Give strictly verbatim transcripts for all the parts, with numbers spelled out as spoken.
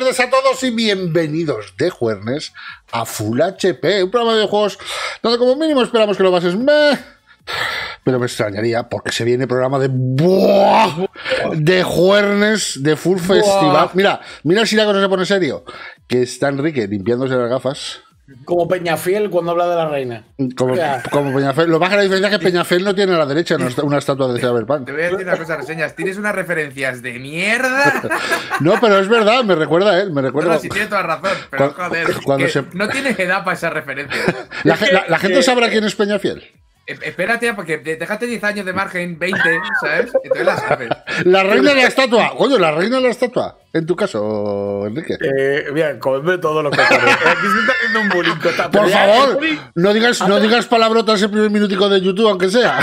tardes a todos y bienvenidos de Juernes a Full H P, un programa de juegos donde como mínimo esperamos que lo pases meh, pero me extrañaría porque se viene programa de ¡buah! De Juernes, de Full Festival. Mira, mira si la cosa se pone serio, que está Enrique limpiándose las gafas. Como Peñafiel cuando habla de la reina. Como, como Peñafiel. Lo más que la diferencia es que Peñafiel no tiene a la derecha una, una estatua de Cyberpunk. Te voy a decir una cosa, Reseñas. Tienes unas referencias de mierda. No, pero es verdad, me recuerda a él. Me recuerda... No, no, sí tiene toda razón. Pero cuando, joder, cuando se... no tienes edad para esas referencias. La, la, la gente sabrá quién es Peñafiel. Espérate, porque déjate diez años de margen, veinte, ¿sabes? Entonces la sabes. La reina de la estatua. Coño, la reina de la estatua. En tu caso, Enrique. Eh, mira, comedme todo lo que quieres. Aquí se está haciendo un bullying. Por favor, no digas, no digas palabrotas el primer minutico de YouTube, aunque sea.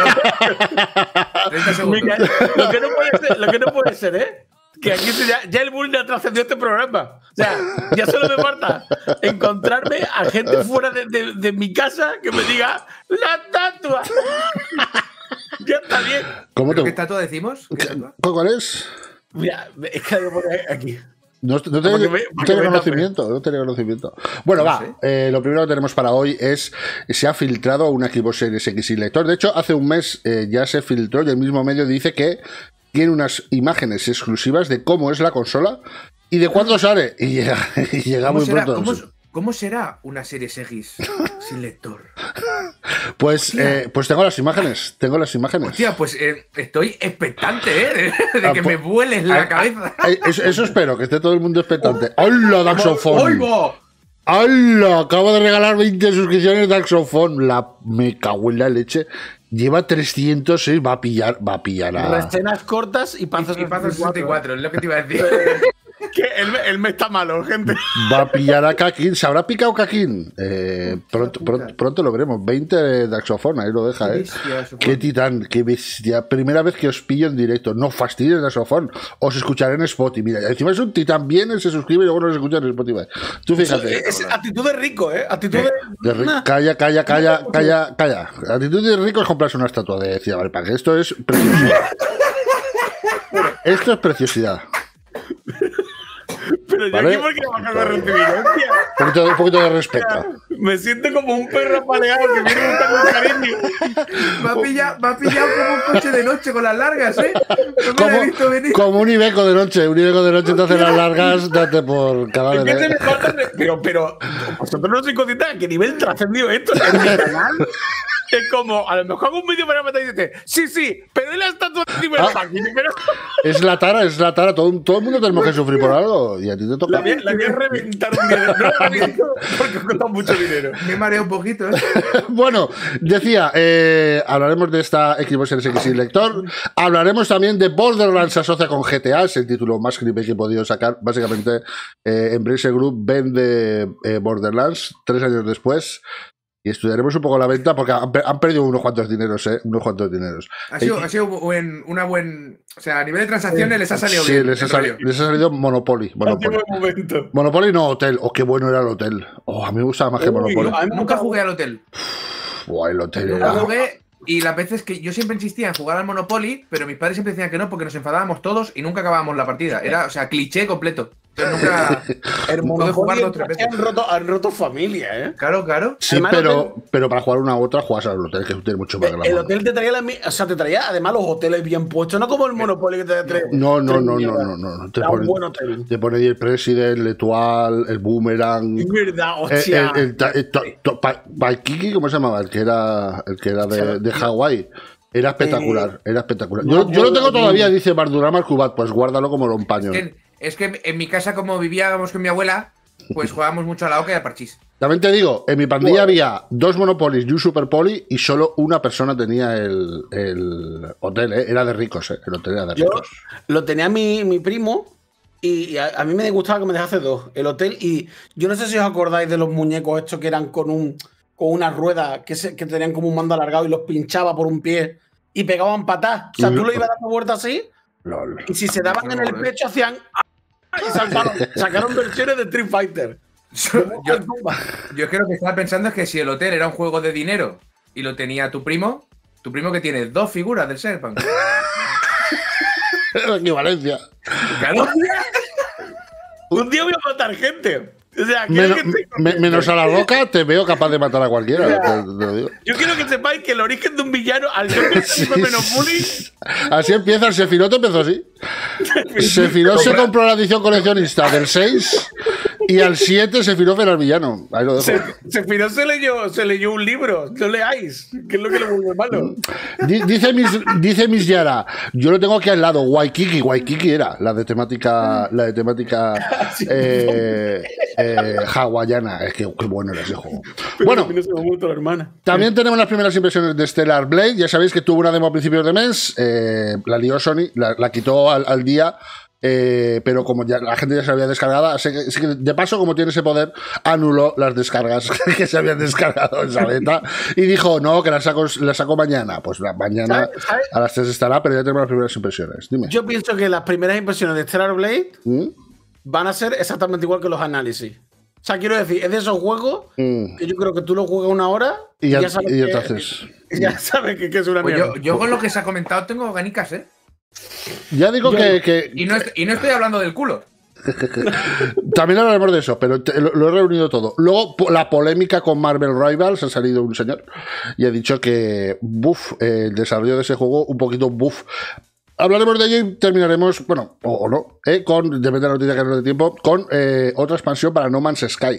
treinta segundos. Mira, lo, que no puede ser, lo que no puede ser, ¿eh? Que aquí se, ya, ya el bullying ha trascendido este programa. O sea, ya solo me falta encontrarme a gente fuera de, de, de mi casa que me diga ¡la estatua! Ya está bien. ¿Cómo te... ¿Qué estatua decimos? ¿Qué estatua? ¿Cuál es? Mira, es que lo voy a poner aquí. No, no tengo no tengo conocimiento, no tengo conocimiento. Bueno, no va, sé. eh, lo primero que tenemos para hoy es, se ha filtrado una Xbox Series X y lector. De hecho, hace un mes eh, ya se filtró y el mismo medio dice que tiene unas imágenes exclusivas de cómo es la consola y de cuándo sale. Y, llega, y llega muy será, pronto. ¿cómo, ¿Cómo será una Series X sin lector? Pues, eh, pues tengo las imágenes, tengo las imágenes. Hostia, pues eh, estoy expectante, ¿eh? De, de ah, que pues, me vueles la ah, cabeza. Ah, eso, eso espero, que esté todo el mundo expectante. ¡Hola, Daxophone! ¡Hala! Acabo de regalar veinte suscripciones de Daxophone. La me cago en la leche. Lleva trescientos seis, va a pillar, va a pillar a... Escenas cortas y panzas sesenta y cuatro, es lo que te iba a decir. Que el, el mes está malo, gente. Va a pillar a Kakin. ¿Se habrá picado Kakin? Eh, pronto, pronto, pronto lo veremos. veinte de Daxophone, ahí lo deja, ¿eh? Qué titán, qué bestia. Primera vez que os pillo en directo. No fastidies Daxophone. Os escucharé en Spotify. Mira, encima es un titán. Viene, se suscribe y luego nos escucha en Spotify. Tú fíjate. Es, es actitud de rico, ¿eh? Actitud de... de rico. Calla, calla, calla, calla, calla. Actitud de rico es comprarse una estatua de Cyberpunk. Esto es preciosidad. Esto es preciosidad. Pero yo ¿vale? Aquí porque me acabo de recibir, hostia. Un poquito, un poquito de respeto. Me siento como un perro apaleado que viene buscando un cariño. Me ha pillado, me ha pillado como un coche de noche con las largas, ¿eh? No como, me he visto venir. Como un Iveco de noche. Un Iveco de noche te hace las largas, date por cada vez. ¿Eh? Pero, pero, vosotros no sois conscientes a qué nivel trascendió esto en mi canal. Es como, a lo mejor hago un vídeo para matar y dices, sí, sí, pero él está todo encima del parking. Pero... Es la tara, es la tara. Todo, todo el mundo tenemos que sufrir por algo. Y a ti te toca. La voy, la voy a reventar un dinero. No la reviento porque ha costado mucho dinero. Me mareo un poquito, ¿eh? Bueno, decía, eh, hablaremos de esta Xbox Series X y lector. Hablaremos también de Borderlands se asocia con G T A. Es el título más creepy que he podido sacar. Básicamente, eh, Embracer Group vende eh, Borderlands tres años después. Y estudiaremos un poco la venta porque han, han perdido unos cuantos dineros, ¿eh? Unos cuantos dineros. Ha sido, eh, ha sido buen, una buen... O sea, a nivel de transacciones eh, les ha salido sí, bien. Sí, les, ha sali les ha salido Monopoly. Monopoly. Monopoly no, Hotel. Oh, qué bueno era el Hotel. Oh, a mí me gustaba más Uy, que Monopoly. No, nunca jugué al Hotel. Buah, el Hotel nunca era... jugué y las veces que yo siempre insistía en jugar al Monopoly, pero mis padres siempre decían que no porque nos enfadábamos todos y nunca acabábamos la partida. Era, o sea, cliché completo. Yo nunca el pude jugarlo tres veces. Han roto, han roto familia, ¿eh? Claro, claro. Sí, además, pero, hotel, pero para jugar una u otra juegas al hotel, que tiene mucho más el, el hotel te traía la, o sea, te traía además los hoteles bien puestos, no como el Monopoly que te trae. No, no, no, no, no, no, no. Te pone, un buen hotel. Te pone el President, el Etoile, el Boomerang. Es verdad, hostia. El, el, el, el, el Paikiki, ¿cómo se llamaba? El que era, el que era de, de Hawái. Era espectacular, era espectacular. Yo, yo lo tengo todavía, dice Bardurama Cubat, pues guárdalo como lo empaño. Es que, es que en mi casa, como vivíamos con mi abuela, pues jugábamos mucho a la oca y al parchís. También te digo, en mi pandilla bueno. había dos Monopolies y un Super Poly y solo una persona tenía el, el hotel, ¿eh? Era de ricos, ¿eh? El hotel era de ricos. Yo lo tenía mi, mi primo y, y a, a mí me gustaba que me dejase dos, el hotel, y yo no sé si os acordáis de los muñecos estos que eran con un con una rueda que, se, que tenían como un mando alargado y los pinchaba por un pie y pegaban patas. O sea, tú lo ibas dando vueltas así Lol. Y si se daban en el pecho hacían... Y sacaron, sacaron versiones de Street Fighter. Yo, yo, yo creo que estaba pensando es que si el hotel era un juego de dinero y lo tenía tu primo, tu primo que tiene dos figuras del Cyberpunk. La equivalencia. Claro. Un día voy a matar gente. O sea, menos, que te... me, menos a la Roca, te veo capaz de matar a cualquiera. O sea, te, te lo digo. Yo quiero que sepáis que el origen de un villano, al ser que Sí, menos bullying. así empieza, el Sephiroth empezó así. Sephiroth se compró la edición coleccionista del seis y al siete Sephiroth era el villano. Ahí lo dejo. Se, Sephiroth se leyó, se leyó un libro, no leáis, que es lo que le vuelve malo. Dice mis, dice mis Yara, yo lo tengo aquí al lado, Waikiki, Waikiki era la de temática, la de temática eh, eh, hawaiana. Es que qué bueno era ese juego. Pero Bueno, no se me ha muerto la hermana. también tenemos las primeras impresiones de Stellar Blade. Ya sabéis que tuvo una demo a principios de mes, eh, la lió Sony, la, la quitó al, al día. Eh, pero como ya la gente ya se había descargado, así que, así que de paso, como tiene ese poder, anuló las descargas que se habían descargado en esa beta y dijo, no, que la saco, la saco mañana. Pues la, mañana ¿Sabes? ¿Sabes? a las tres estará, pero ya tenemos las primeras impresiones. Dime. Yo pienso que las primeras impresiones de Stellar Blade ¿Mm? van a ser exactamente igual que los análisis. O sea, quiero decir, es de esos juegos Mm. que yo creo que tú lo juegas una hora Y y ya, ya, sabes y ya que, te haces. ya sabes que, que es una Pues mierda. yo, yo con lo que se ha comentado tengo ganicas, ¿eh? Ya digo Yo- que, que Y no, est- y no estoy hablando del culo. también hablaremos de eso, pero te- lo, lo he reunido todo. Luego, po- la polémica con Marvel Rivals, ha salido un señor y ha dicho que, buf, eh, el desarrollo de ese juego, un poquito buf. Hablaremos de ello y terminaremos, bueno, o, o no, eh, con, depende de la noticia que nos dé tiempo, con eh, otra expansión para No Man's Sky.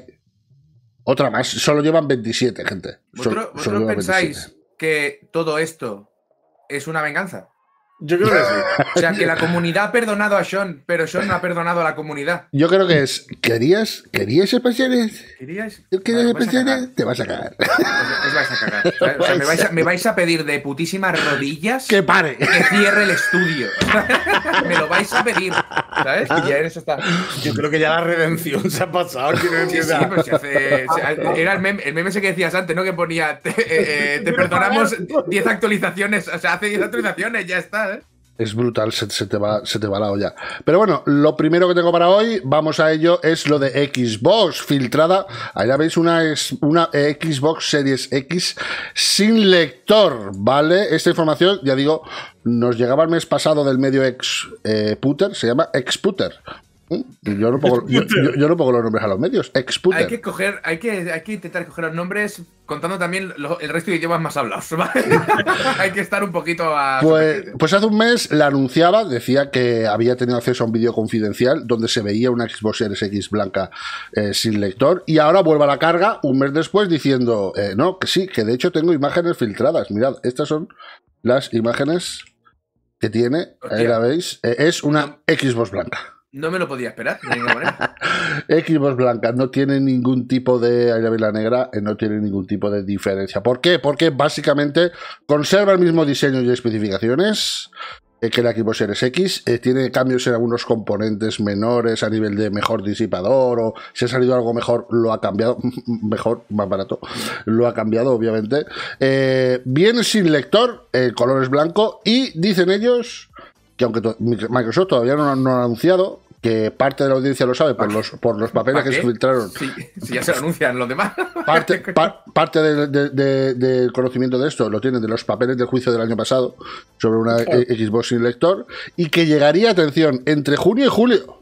Otra más, solo llevan veintisiete, gente. Sol- ¿Vosotros, solo vosotros llevan pensáis veintisiete. que todo esto es una venganza? Yo creo que sí. O sea, que la comunidad ha perdonado a Sean, pero Sean no ha perdonado a la comunidad. Yo creo que es, ¿querías, ¿querías expansiones? ¿Queríais? ¿Querías Vale, vais a cagar. expansiones? Te vas a cagar. Os, os vais a cagar. ¿sabes? O sea, me vais a, me vais a pedir de putísimas rodillas Que pare. que cierre el estudio. Me lo vais a pedir. ¿Sabes? Y ya en eso está. Yo creo que ya la redención se ha pasado. Quiero Sí, decir, sí, o sea, pues se hace. se- era el meme, el meme ese que decías antes, ¿no? Que ponía. Te, eh, eh, te perdonamos diez actualizaciones. O sea, hace diez actualizaciones, ya está, ¿eh? Es brutal, se, se te va, se te va la olla. Pero bueno, lo primero que tengo para hoy, vamos a ello, es lo de Xbox filtrada. Ahí la veis, una, es- una eh, Xbox Series X sin lector, ¿vale? Esta información, ya digo, nos llegaba el mes pasado del medio ex eh, Puter, se llama Exputer. ¿Mm? Y Yo no, pongo, yo, yo- yo no pongo los nombres a los medios, Exputer. Hay que coger, hay que, hay que intentar coger los nombres contando también lo- el resto de idiomas más hablados, ¿vale? Hay que estar un poquito a. Pues, pues hace un mes la anunciaba, decía que había tenido acceso a un vídeo confidencial donde se veía una Xbox Series X blanca eh, sin lector y ahora vuelve a la carga un mes después diciendo, eh, no, que sí, que de hecho tengo imágenes filtradas. Mirad, estas son las imágenes que tiene, ahí Hostia. la veis, eh, es una Xbox blanca. No me lo podía esperar, de ninguna manera. Xbox blanca no tiene ningún tipo de, ahí la veis la negra, eh, no tiene ningún tipo de diferencia. ¿Por qué? Porque básicamente conserva el mismo diseño y especificaciones eh, que la Xbox Series X, eh, tiene cambios en algunos componentes menores a nivel de mejor disipador, o si ha salido algo mejor, lo ha cambiado, mejor, más barato, lo ha cambiado obviamente. Eh, viene sin lector, el color es blanco y dicen ellos que aunque to- Microsoft todavía no, no ha anunciado, que parte de la audiencia lo sabe por los, por los papeles ¿Para que qué? se filtraron. Sí, si ya se lo anuncian los demás. Parte, pa- parte de- de- de- del conocimiento de esto lo tienen de los papeles del juicio del año pasado sobre una eh, Xbox sin lector y que llegaría, atención, entre junio y julio.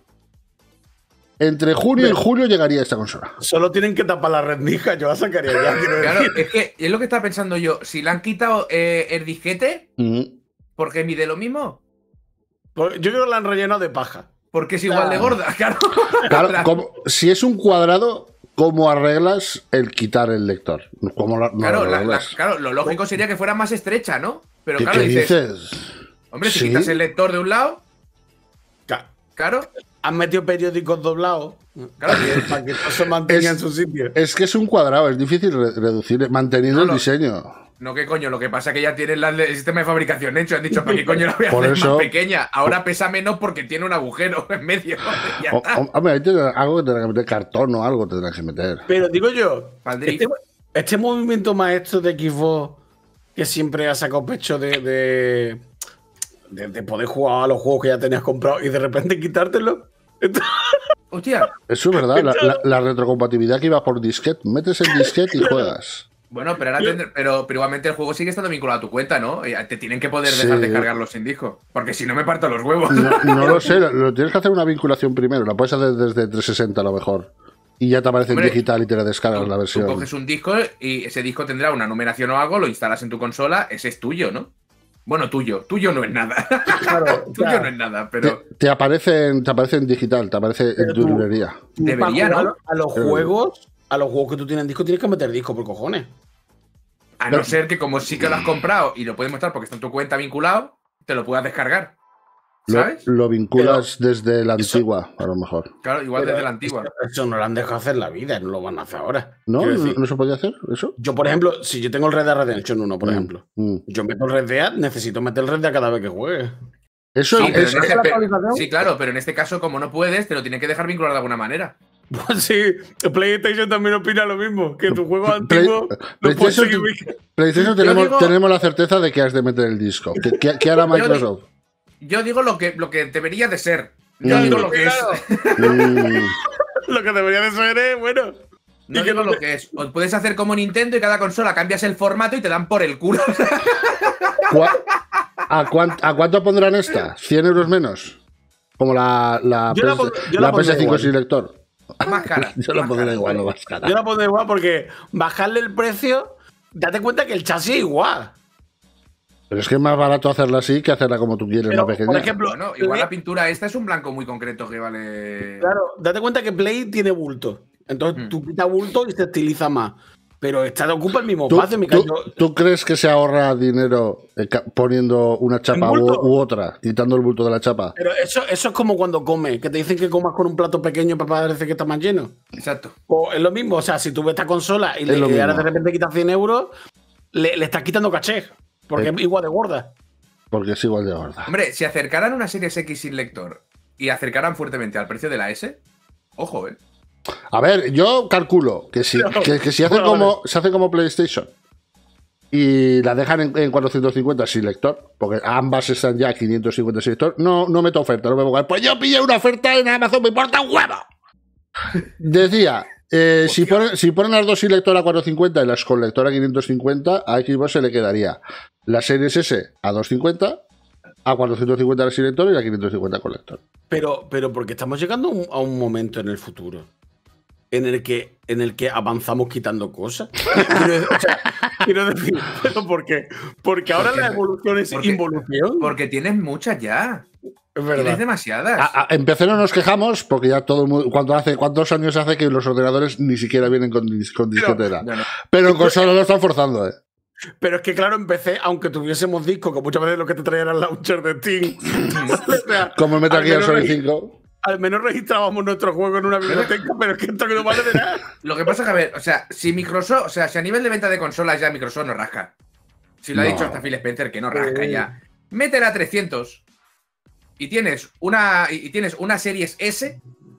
Entre junio y julio llegaría esta consola. solo tienen que tapar la rendija, yo la sacaría ya. Quiero Claro, decir. es que es lo que estaba pensando yo. Si le han quitado eh, el disquete, Mm. ¿por qué mide lo mismo? Pues yo creo que la han rellenado de paja. Porque es igual de gorda, claro. Claro, como- si es un cuadrado, ¿cómo arreglas el quitar el lector? ¿Cómo lo, no Claro, lo la- la- arreglas? claro, lo lógico sería que fuera más estrecha, ¿no? Pero ¿Qué, claro, qué dices, dices? hombre, si ¿Sí? quitas el lector de un lado, Ca- claro, Han metido periódicos doblados claro, que- para que todo se mantenga Es- en su sitio. Es que es un cuadrado, es difícil re- reducir, manteniendo No, el no. diseño. no que coño, lo que pasa es que ya tienen la- el sistema de fabricación hecho, han dicho, ¿para qué coño la voy a Por hacer eso- más pequeña? Ahora pesa menos porque tiene un agujero en medio. Ya O- está. o- hombre, ahí tendrá- algo que tendrán que meter, cartón o algo tendrán que meter. Pero digo yo, Pa'l drift. este, este movimiento maestro de Xbox que siempre ha sacado pecho de, de, de- de poder jugar a los juegos que ya tenías comprados y de repente quitártelo. Esto- Hostia, Eso es verdad, la, la- la retrocompatibilidad que iba por disquete, metes el disquete y juegas. Bueno, pero, ahora tendré, pero, pero igualmente el juego sigue estando vinculado a tu cuenta, ¿no? Te tienen que poder dejar Sí. descargarlo sin disco. Porque si no me parto los huevos. No, no lo sé, lo tienes que hacer una vinculación primero. La puedes hacer desde trescientos sesenta a lo mejor. Y ya te aparece Hombre, en digital y te la descargas tú, la versión. Tú coges un disco y ese disco tendrá una numeración o algo, lo instalas en tu consola, ese es tuyo, ¿no? Bueno, tuyo. Tuyo no es nada. Claro, tuyo claro. no es nada, pero... Te, te, aparece en, te aparece en digital, te aparece Pero en tu tú- librería. Tú, Debería, para jugar ¿no? A los Pero- juegos, a los juegos que tú tienes en disco, tienes que meter disco por cojones. A no ser que como sí que lo has comprado y lo puedes mostrar porque está en tu cuenta vinculado, te lo puedas descargar. Lo, ¿Sabes? lo vinculas desde la eso- antigua, a lo mejor. Claro, igual Pero desde la antigua. Eso, eso no lo han dejado hacer en la vida, no lo van a hacer ahora. ¿No? Quiero ¿No, decir, no se podía hacer eso? yo, por ejemplo, si yo tengo el Red Dead Redemption uno, por Mm, ejemplo, mm. yo meto el Red Dead, necesito meter el Red Dead cada vez que juegue. Eso Sí, es, pero es- en este- la pe- actualización? sí, claro, pero en este caso, como no puedes, te lo tienen que dejar vincular de alguna manera. Pues sí, PlayStation también opina lo mismo, que tu juego Play- antiguo no puede PlayStation, seguir. PlayStation tenemos, digo- tenemos la certeza de que has de meter el disco. ¿Qué, qué- qué hará Microsoft? Yo digo lo que, lo que debería de ser. Yo Mm. digo lo que es. Mm, Lo que debería de ser es, bueno. No Y que digo no lo te- que es. O puedes hacer como Nintendo y cada consola cambias el formato y te dan por el culo. ¿Cuá- ¿A, cuán- ¿A cuánto pondrán esta? ¿cien euros menos? Como la, la, Yo la PS pon- yo la la pondré P S cinco igual. sin lector. Más cara. Yo la más pondré cara. igual, no más cara. Yo la pondré igual porque bajarle el precio, date cuenta que el chasis es igual. Pero es que es más barato hacerla así que hacerla como tú quieres, Pero, más pequeña. por ejemplo, Bueno, igual Play- la pintura esta es un blanco muy concreto que vale. Claro, date cuenta que Play tiene bulto. Entonces Mm. tú quitas bulto y se estiliza más. Pero esta ocupa el mismo ¿Tú, espacio. mi tú- caso- tú crees que se ahorra dinero eh, ca- poniendo una chapa u, bulto? u otra, quitando el bulto de la chapa? Pero eso, eso es como cuando comes, que te dicen que comas con un plato pequeño para parecer que está más lleno. Exacto. O es lo mismo, o sea, si tú ves esta consola y, Es le, lo y ahora mismo. de repente quitas cien euros, le, le estás quitando caché. Porque Eh. es igual de gorda. Porque es igual de gorda. Hombre, si acercaran una Series X sin lector y acercaran fuertemente al precio de la S, ojo, eh. A ver, yo calculo que si, que, que si hacen Bueno, como, se hace como PlayStation y la dejan en, en cuatrocientos cincuenta sin lector, porque ambas están ya a quinientos cincuenta sin lector, no, no meto oferta, no me pongo, pues yo pillé una oferta en Amazon, me importa un huevo. Decía, eh, si, ponen, si ponen las dos sin lector a cuatrocientos cincuenta y las con lector a quinientos cincuenta, a Xbox se le quedaría la Series S a doscientos cincuenta, a cuatrocientos cincuenta la sin lector y a quinientos cincuenta con lector. Pero, pero porque estamos llegando a un, a un momento en el futuro en el que, en el que avanzamos quitando cosas. quiero, o sea, quiero decir, ¿pero por qué? Porque ahora Porque- la evolución es porque- involución. Porque tienes muchas ya. es Tienes verdad. demasiadas. A- a- en P C no nos quejamos porque ya todo el mundo, cuando hace, ¿cuántos años hace que los ordenadores ni siquiera vienen con, dis- con disquetera? Bueno, Pero en consola lo están forzando, ¿eh? Pero es que, claro, empecé, aunque tuviésemos discos, que muchas veces lo que te traían era el launcher de Steam. O sea, Como el Metal al Gear menos Solid regi- cinco. Al menos registrábamos nuestro juego en una biblioteca, pero es que esto que no vale de nada. lo que pasa es que, a ver, o sea, si Microsoft, o sea, si a nivel de venta de consolas ya Microsoft no rasca. Si lo ha No. dicho hasta Phil Spencer que no rasca Eh. ya. Métela a trescientos y tienes una y y tienes una Series S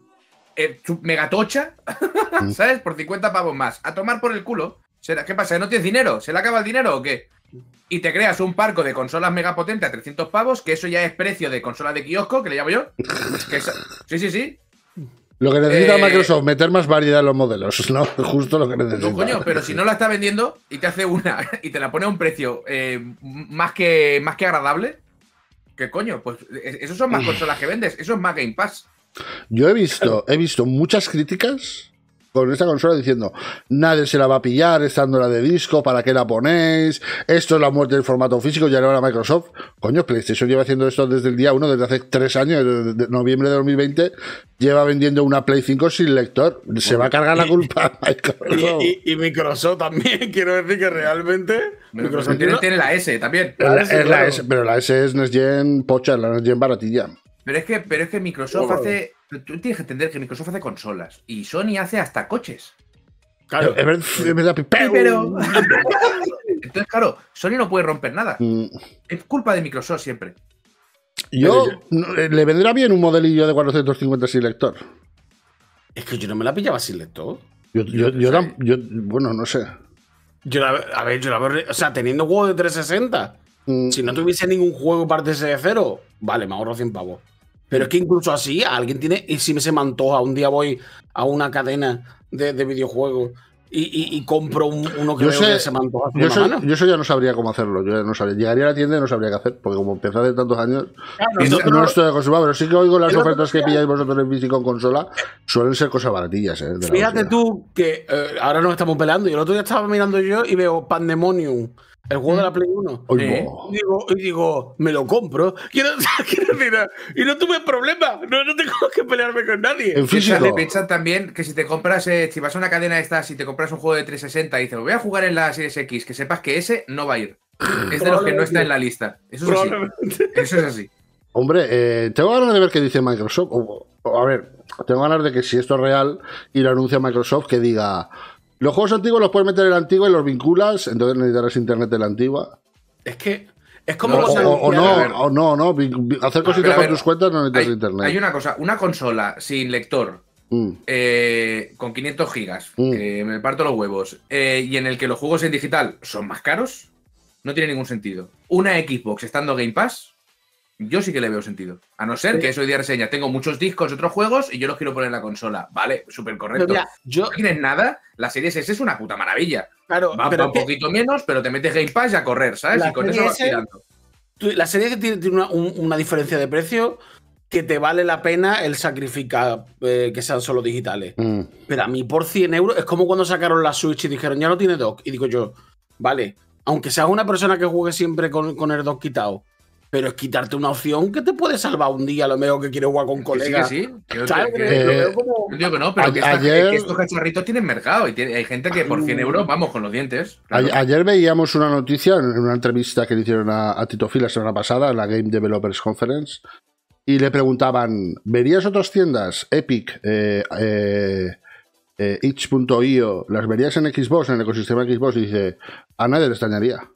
eh, su- megatocha, ¿sabes? Por cincuenta pavos más. A tomar por el culo. ¿Será- ¿Qué pasa? ¿No tienes dinero? ¿Se le acaba el dinero o qué? Y te creas un parco de consolas megapotentes a trescientos pavos, que eso ya es precio de consola de kiosco, que le llamo yo. Que esa- sí, sí, sí. Lo que necesita Eh, Microsoft, meter más variedad en los modelos, ¿no? Justo lo que necesita. No, coño, pero si no la está vendiendo y te hace una y te la pone a un precio eh, más, que, más que agradable, ¿qué coño? Pues eh, esos son más consolas que vendes, eso es más Game Pass. Yo he visto, he visto muchas críticas con esta consola diciendo nadie se la va a pillar estando la de disco, ¿para qué la ponéis? Esto es la muerte del formato físico, ya no era Microsoft. Coño, PlayStation lleva haciendo esto desde el día uno, desde hace tres años, desde noviembre de dos mil veinte, lleva vendiendo una Play cinco sin lector. Se va a cargar la culpa a Microsoft. Y, y- y Microsoft también, quiero decir que realmente. Microsoft tiene, tiene- tiene la S también. La- S, es la claro. S, pero la S es Next Gen pocha, la Next Gen baratilla. Pero es que, pero es que Microsoft Bueno. hace. Tú tienes que entender que Microsoft hace consolas y Sony hace hasta coches. Claro. Es verdad, es verdad, pero- Pero. Entonces, claro, Sony no puede romper nada. Mm, Es culpa de Microsoft siempre. Yo, no, eh, le vendrá bien un modelillo de cuatrocientos cincuenta sin lector. Es que yo no me la pillaba sin lector. Yo, yo, yo, tam- yo- bueno, no sé. Yo la, a ver, yo la veo. O sea, teniendo juego de trescientos sesenta. Mm, Si no tuviese ningún juego partiese de cero, vale, me ahorro cien pavos. Pero es que incluso así, alguien tiene. Y si me se me antoja, un día voy a una cadena de, de videojuegos y, y, y compro un, uno que yo veo sé, que se me antoja yo, una soy, mano. yo eso ya no sabría cómo hacerlo. Yo ya no sabría. Llegaría a la tienda y no sabría qué hacer, porque como empecé hace tantos años, Claro, no, nosotros- no estoy acostumbrado, pero sí que oigo las el otro ofertas que día- pilláis vosotros en bici con consola, suelen ser cosas baratillas, ¿eh? de la Fíjate hostia. tú que eh, ahora nos estamos peleando. Y el otro día estaba mirando yo y veo Pandemonium, el juego de la Play uno. Uy, Sí. bo. Y digo, y digo, me lo compro. Quiero, quiero decir, y no tuve problema. No, no tengo que pelearme con nadie. En físico. Piensa, piensa también que si te compras, eh, si vas a una cadena de estas, si te compras un juego de trescientos sesenta y dices, lo voy a jugar en la Series X, que sepas que ese no va a ir. Es de los que no está en la lista. Eso es así. Probablemente. Eso es así. Hombre, eh, tengo ganas de ver qué dice Microsoft. O, o, a ver, tengo ganas de que si esto es real y lo anuncia Microsoft, que diga, los juegos antiguos los puedes meter en la antigua y los vinculas, entonces necesitarás internet de la antigua. Es que es como No, O, cuando o- o anunciaron- a ver. no, o no, no, vin- vin- hacer cositas pero a con ver, tus cuentas no necesitas Hay, internet. hay una cosa, una consola sin lector, Mm. eh, con quinientos gigas, Mm. que me parto los huevos, eh, y en el que los juegos en digital son más caros, no tiene ningún sentido. Una Xbox estando Game Pass, yo sí que le veo sentido. A no ser que eso hoy día reseña, tengo muchos discos, otros juegos, y yo los quiero poner en la consola. Vale, súper correcto. Pero mira, yo, No tienes nada, la Series S es una puta maravilla. claro, Va, pero va un es que poquito menos, pero te metes Game Pass y a correr, ¿sabes? La Y con eso Series vas S- tirando. tú- la serie que tiene, tiene una, un- una diferencia de precio que te vale la pena el sacrificar eh, que sean solo digitales. Mm. Pero a mí por cien euros es como cuando sacaron la Switch y dijeron, ya no tiene dock. Y digo yo, vale, aunque seas una persona que juegue siempre con, con el dock quitado, pero es quitarte una opción que te puede salvar un día, a lo mejor que quieres jugar con Que sí, colegas. que sí. Que yo ¿Sabes? te- Que que- lo Eh, veo como- yo digo que no, pero A- que, esta- ayer- que estos cacharritos tienen mercado y tiene- hay gente que por cien euros vamos con los dientes. claro. A- Ayer veíamos una noticia en una entrevista que le hicieron a, a Tito Phil la semana pasada en la Game Developers Conference y le preguntaban, ¿verías otras tiendas? Epic, eh, eh, eh, itch punto i o, ¿las verías en Xbox, en el ecosistema Xbox? Y dice, a nadie le extrañaría.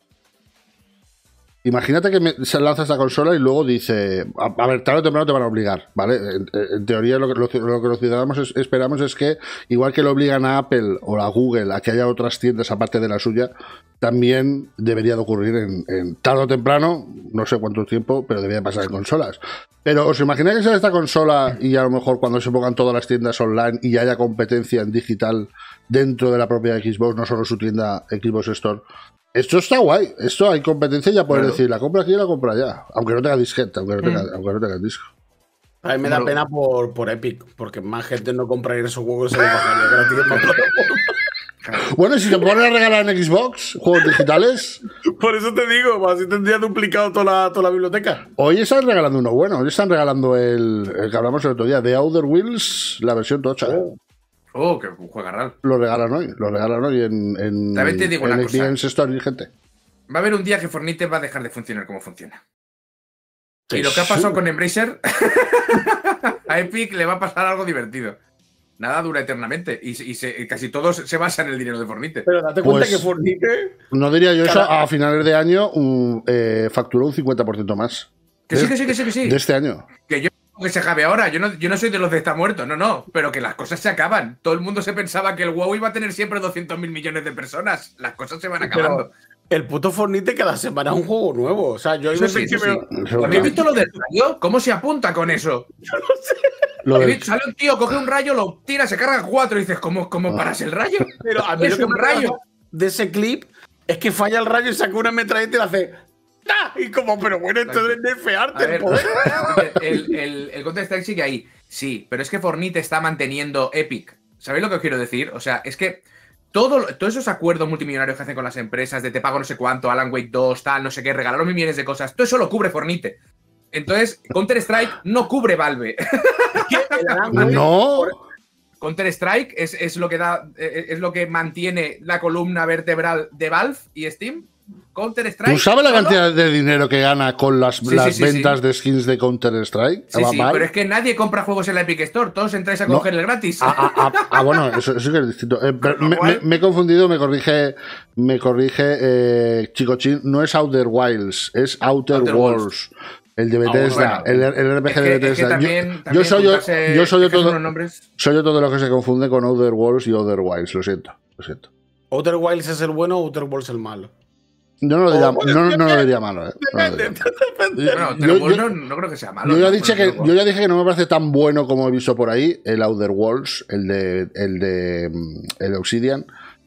Imagínate que me- se lanza esta consola y luego dice, a, a ver, tarde o temprano te van a obligar, ¿vale? En, en teoría lo que, lo, lo que los ciudadanos es- esperamos es que, igual que le obligan a Apple o a Google a que haya otras tiendas aparte de la suya, también debería de ocurrir en, en tarde o temprano, no sé cuánto tiempo, pero debería pasar en consolas. Pero ¿os imagináis que sale esta consola y a lo mejor cuando se pongan todas las tiendas online y haya competencia en digital dentro de la propia Xbox, no solo su tienda Xbox Store? Esto está guay, esto hay competencia y ya puedes Claro. decir, la compra aquí y la compra allá, aunque no tenga disquete, aunque no tenga, Mm. aunque no tenga disco. A mí me da Bueno. pena por, por Epic, porque más gente no compraría esos juegos y se los bajaría gratis en la plataforma. Bueno, y si te ponen a regalar en Xbox juegos digitales, Por eso te digo, así tendría duplicado toda la, toda la biblioteca. hoy están regalando uno bueno, hoy están regalando el, el que hablamos el otro día, The Outer Wheels, la versión tocha. Oh, que juega real. Lo regalan hoy, lo regalan hoy en, en, También te digo en una Epic cosa. Games Store, gente. Va a haber un día que Fortnite va a dejar de funcionar como funciona. Sí, Y lo que ha sí. pasado con Embracer, a Epic le va a pasar algo divertido. Nada dura eternamente. Y, y se- casi todo se basa en el dinero de Fortnite. Pero date cuenta Pues- que Fortnite. No diría yo eso, Cada- a finales de año un, eh, facturó un cincuenta por ciento más. Que sí, que sí, que sí, que sí. De este año. Que yo que se acabe ahora. Yo no, yo no soy de los de está muerto, no, no. Pero que las cosas se acaban. Todo el mundo se pensaba que el WoW iba a tener siempre doscientos mil millones de personas. Las cosas se van acabando. Pero el puto Fortnite cada semana es un juego nuevo. O sea, yo hay Eso veces sí, que eso veo. sí. Eso ¿Habéis es visto lo del rayo? ¿Cómo se apunta con eso? Lo He de- visto- Sale un tío, coge un rayo, lo tira, se carga cuatro y dices, ¿cómo, cómo paras el rayo? Pero a mí Es lo que un me rayo. rayo de ese clip es que falla el rayo y saca una metralleta y le hace. ¡Ah! Y como, pero bueno, esto es nerfearte A el ver, poder. el, el, el Counter-Strike sigue ahí. Sí, pero es que Fortnite está manteniendo Epic. ¿Sabéis lo que os quiero decir? O sea, es que todo, todos esos acuerdos multimillonarios que hacen con las empresas de te pago no sé cuánto, Alan Wake dos, tal, no sé qué, regalaron millones de cosas, todo eso lo cubre Fortnite. Entonces, Counter-Strike no cubre Valve. El Alan Wake- No. Counter-Strike es, es lo que da, eh, es lo que mantiene la columna vertebral de Valve y Steam. Counter-Strike. ¿Tú sabes la solo- cantidad de dinero que gana con las, Sí, las sí, sí, ventas sí. de skins de Counter-Strike? Sí, ¿Va sí, mal? pero es que nadie compra juegos en la Epic Store. Todos entráis a No. coger el gratis. Ah, ah, ah, ah, bueno, eso, eso sí que es distinto. Eh, pero Con lo me, cual- me- me he confundido, me corrige, me corrige eh, Chicochín. No es Outer Wilds, es Outer, Outer Worlds. Worlds. El de Ah, Bethesda, bueno. el, el R P G Es que- de es que Bethesda. Yo- también- yo, también soy yo, juntarse- yo soy yo es que son todo, unos nombres- soy yo todo de los que se confunde con Outer Worlds y Outer Wilds. Lo siento, lo siento. Outer Wilds es el bueno, Outer Worlds el malo. Yo no lo diría, Oh, bueno, no, no lo depende, diría malo, eh. No lo Depende, diría. depende. Bueno, Yo- pero yo- bueno, no creo que sea malo. Yo ya, ¿no? dije que, Bueno, yo ya dije que no me parece tan bueno como he visto por ahí el Outer Worlds, el de, el de mm, el Obsidian,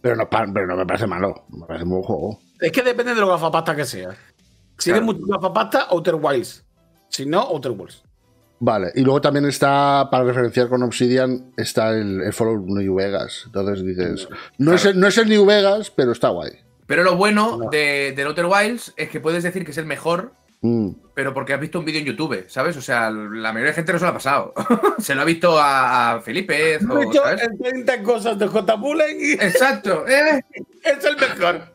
Pero no, pero no me parece malo, me parece un buen juego. Es que depende de lo gafapasta que sea. Si Claro. eres mucho gafapasta, Outer Wilds. Si no, Outer Worlds. Vale, y luego también está, para referenciar con Obsidian, está el, el Fallout New Vegas. Entonces dices, no, Claro. es el, no es el New Vegas, pero está guay. Pero lo bueno No. de, del Outer Wilds es que puedes decir que es el mejor, Mm. pero porque has visto un vídeo en YouTube, ¿sabes? O sea, la mayoría de gente no se lo ha pasado. Se lo ha visto a, a Felipe, He o, dicho ¿sabes? en treinta cosas de J. Mullen y Exacto, ¿eh? es el mejor.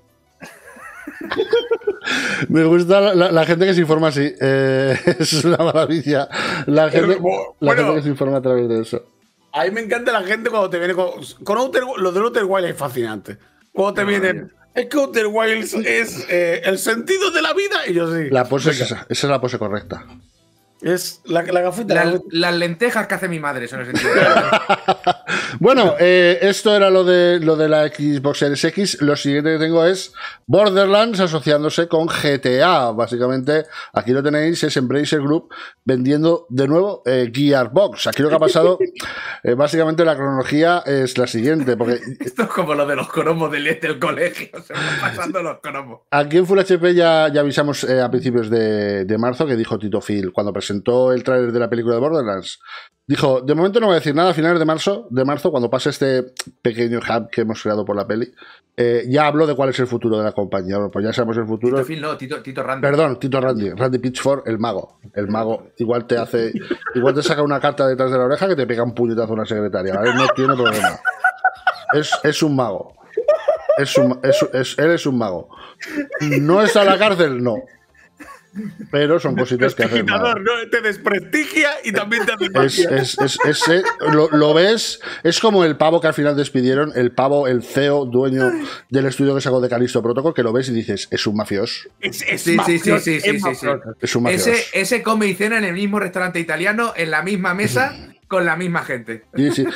Me gusta la, la- la gente que se informa así. Eh, es una maravilla. La gente, Pero, bueno, la gente que se informa a través de eso. A mí me encanta la gente cuando te viene con. Con Outer, lo del Outer Wilds es fascinante. Cuando te No, vienen. Es que Outer Wilds es eh, el sentido de la vida. Y yo sí. La pose es Venga. esa. Esa es la pose correcta. Es la, la gafita. la Las, gafita. las lentejas que hace mi madre son el sentido. Bueno, eh, esto era lo de, lo de la Xbox Series X. Lo siguiente que tengo es Borderlands asociándose con G T A. Básicamente, aquí lo tenéis, es Embracer Group vendiendo de nuevo eh, Gearbox. Aquí lo que ha pasado, eh, básicamente la cronología es la siguiente, porque Esto es como lo de los cromos del, del colegio. Se van pasando los cromos. aquí en Full H P ya, ya avisamos eh, a principios de, de marzo que dijo Tito Phil cuando presentó el tráiler de la película de Borderlands. Dijo, de momento no voy a decir nada, a finales de marzo, de marzo cuando pase este pequeño hub que hemos creado por la peli, eh, ya hablo de cuál es el futuro de la compañía. Bueno, pues ya sabemos el futuro. Tito Phil, no, Tito, Tito Randy. Perdón, Tito Randy, Randy Pitchford, el mago. El mago igual te hace, igual te saca una carta detrás de la oreja que te pega un puñetazo a una secretaria, ¿vale? No tiene problema. Es, es un mago. Es un, es, es- él es un mago. No está en la cárcel, no. Pero son cositas que hace el mago. Prestigiador, ¿no? Te desprestigia y también te hace Es, magia. es, es, es- eh, lo, lo ves, es como el pavo que al final despidieron, el pavo, el C E O, dueño del estudio que sacó de Callisto Protocol, que lo ves y dices, es un mafioso. Es, es Sí, sí, sí, mafioso, sí, sí, es sí, sí. mafioso. Es un mafioso. Ese, ese come y cena en el mismo restaurante italiano, en la misma mesa, con la misma gente. Sí, sí.